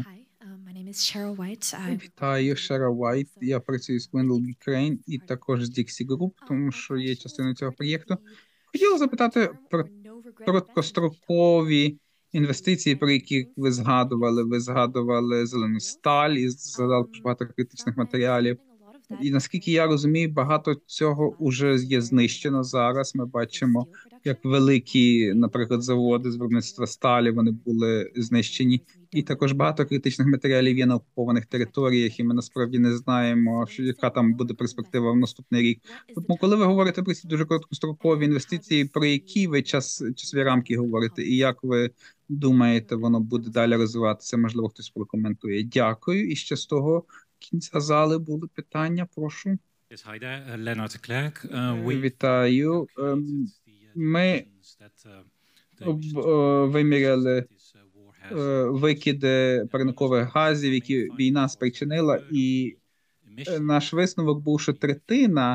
Вітаю, Шера Уайт. Я працюю з Wendell Ukraine і також з Dixie Group, тому що є частиною цього проєкту. Хотіла запитати про короткострокові інвестиції, про які ви згадували. Ви згадували зелену сталь і згадали багато критичних матеріалів. І наскільки я розумію, багато цього вже є знищено зараз. Ми бачимо, як великі, наприклад, заводи з виробництва сталі, вони були знищені. І також багато критичних матеріалів є на окупованих територіях, і ми насправді не знаємо, що, яка там буде перспектива в наступний рік. Тому, коли ви говорите про ці дуже короткострокові інвестиції, про які ви час, часові рамки говорите, і як ви думаєте, воно буде далі розвиватися? Можливо, хтось прокоментує. Дякую. І ще з того кінця зали були питання, прошу. Вітаю. Ми виміряли викиди парникових газів, які війна спричинила, і наш висновок був, що третина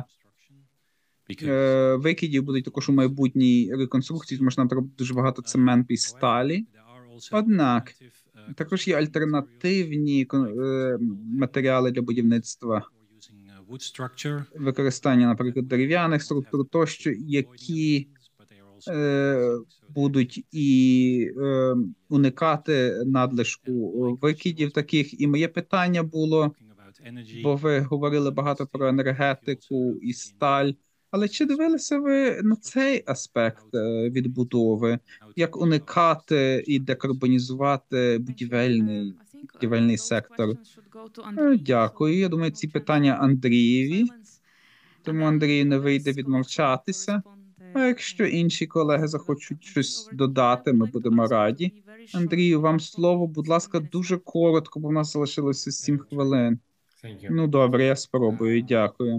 викидів будуть також у майбутній реконструкції, тому що нам треба дуже багато цементу і сталі. Однак, також є альтернативні матеріали для будівництва, використання, наприклад, дерев'яних структур тощо, які е, будуть і е, уникати надлишку викидів таких. І моє питання було, бо ви говорили багато про енергетику і сталь, але чи дивилися ви на цей аспект відбудови? Як уникати і декарбонізувати будівельний, будівельний сектор? Дякую. Я думаю, ці питання Андрієві. Тому Андрію не вийде відмовчатися. А якщо інші колеги захочуть щось додати, ми будемо раді. Андрію, вам слово, будь ласка, дуже коротко, бо в нас залишилося сім хвилин. Ну, добре, я спробую, дякую.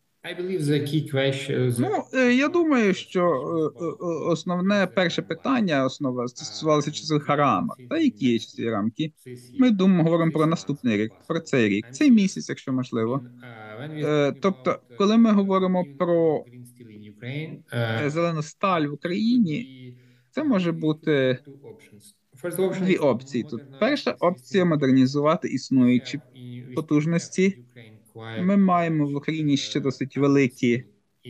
Ну, я думаю, що основне перше питання, основа, стосувалося часових рамок. Та які є часові рамки? Ми думаємо, говоримо про наступний рік, про цей рік, цей місяць, якщо можливо. Тобто, коли ми говоримо про зелену сталь в Україні, це може бути дві опції тут. Перша опція – модернізувати існуючі потужності. Ми маємо в Україні ще досить великі,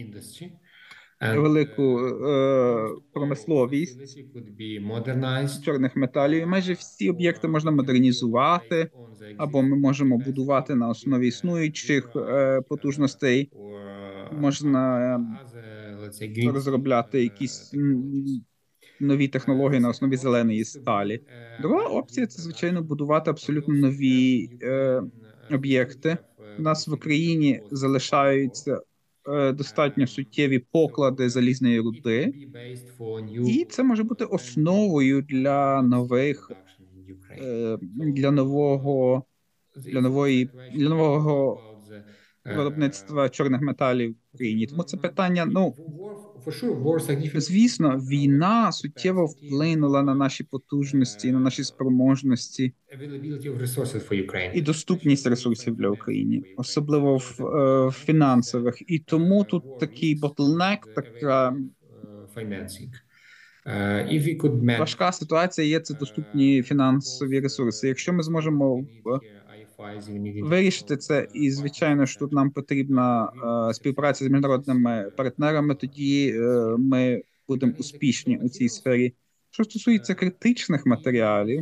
велику е, промисловість чорних металів. Майже всі об'єкти можна модернізувати, або ми можемо будувати на основі існуючих е, потужностей. Можна розробляти якісь нові технології на основі зеленої сталі. Друга опція – це, звичайно, будувати абсолютно нові е, об'єкти. У нас в Україні залишаються е, достатньо суттєві поклади залізної руди, і це може бути основою для нових, е, для нового, для нової, для нового виробництва чорних металів в Україні. Тому це питання, ну, звісно, війна суттєво вплинула на наші потужності, на наші спроможності і доступність ресурсів для України, особливо в е, фінансових. І тому тут такий ботлнек, така важка ситуація є, це доступні фінансові ресурси. Якщо ми зможемо вирішити це, і, звичайно, що тут нам потрібна е, співпраця з міжнародними партнерами, тоді е, ми будемо успішні у цій сфері. Що стосується критичних матеріалів,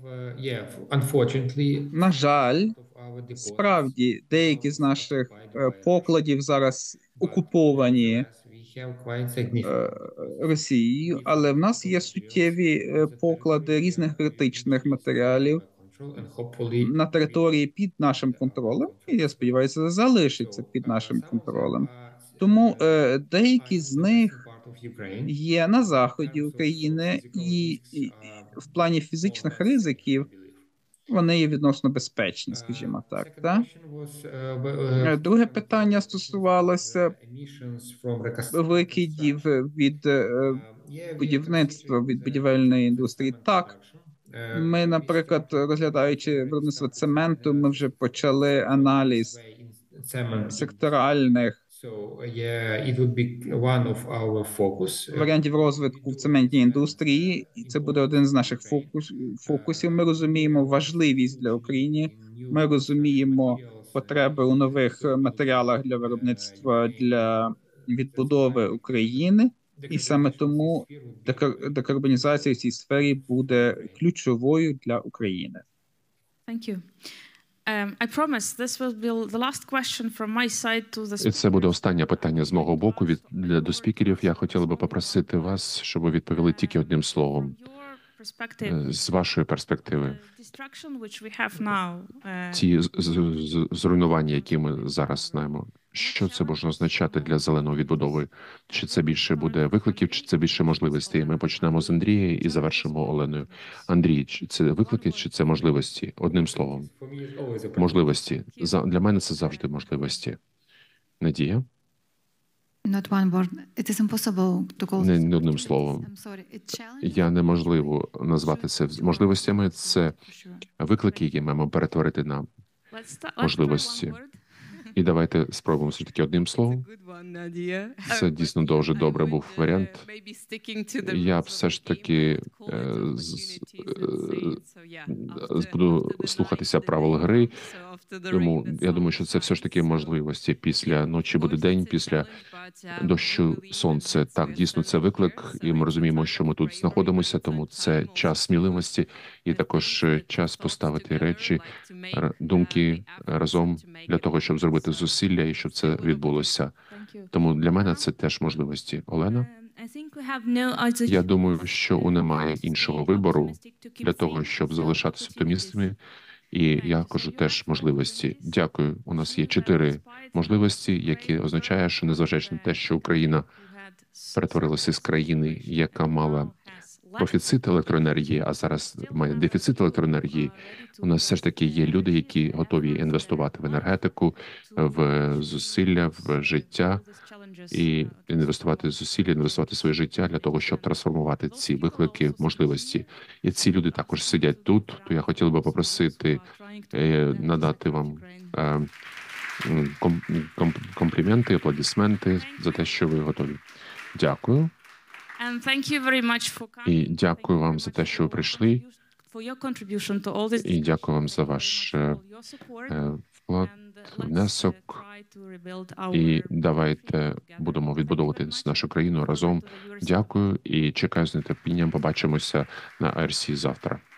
на жаль, справді, деякі з наших е, покладів зараз окуповані е, Росією, але в нас є суттєві е, поклади різних критичних матеріалів на території під нашим контролем, і, я сподіваюся, залишиться під нашим контролем. Тому е, деякі з них є на заході України, і, і в плані фізичних ризиків вони є відносно безпечні, скажімо так. так? Друге питання стосувалося викидів від е, будівництва, від будівельної індустрії. Так, ми, наприклад, розглядаючи виробництво цементу, ми вже почали аналіз секторальних варіантів розвитку в цементній індустрії, і це буде один з наших фокус, фокусів. Ми розуміємо важливість для України, ми розуміємо потреби у нових матеріалах для виробництва, для відбудови України, і саме тому декарбонізація в цій сфері буде ключовою для України. Thank you. Um, I promise this will be the last question from my side to the... І це буде останнє питання з мого боку від до спікерів. Я хотіла би попросити вас, щоб ви відповіли тільки одним словом. З вашої перспективи, ті зруйнування, які ми зараз знаємо, що це може означати для зеленої відбудови? Чи це більше буде викликів, чи це більше можливостей? Ми почнемо з Андрія і завершимо Оленою. Андрій, чи це виклики, чи це можливості? Одним словом, можливості. Для мене це завжди можливості. Надія? Not one word. It is impossible to call не, не одним словом. Я неможливо назвати це можливостями. Це виклики, які маємо перетворити на можливості. І давайте спробуємо все таки одним словом. Це дійсно дуже добре був варіант. Я все ж таки е, з, е, буду слухатися правил гри, тому я думаю, що це все ж таки можливості. Після ночі буде день, після дощу сонце. Так, дійсно, це виклик, і ми розуміємо, що ми тут знаходимося, тому це час сміливості і також час поставити речі, думки разом для того, щоб зробити зусилля і щоб це відбулося. Тому для мене це теж можливості. Олена? Я думаю, що у немає іншого вибору для того, щоб залишатися оптимістами І я кажу теж можливості. Дякую. У нас є чотири можливості, які означає, що незважаючи на те, що Україна перетворилася з країни, яка мала профіцит електроенергії, а зараз має дефіцит електроенергії, у нас все ж таки є люди, які готові інвестувати в енергетику, в зусилля, в життя, і інвестувати зусилля, інвестувати своє життя для того, щоб трансформувати ці виклики в можливості. І ці люди також сидять тут, то я хотів би попросити надати вам компліменти, аплодисменти за те, що ви готові. Дякую. І дякую вам за те, що ви прийшли. І дякую вам за ваш вклад, внесок. І давайте будемо відбудовувати нашу країну разом. Дякую і чекаю з нетерпінням. Побачимося на ар сі завтра.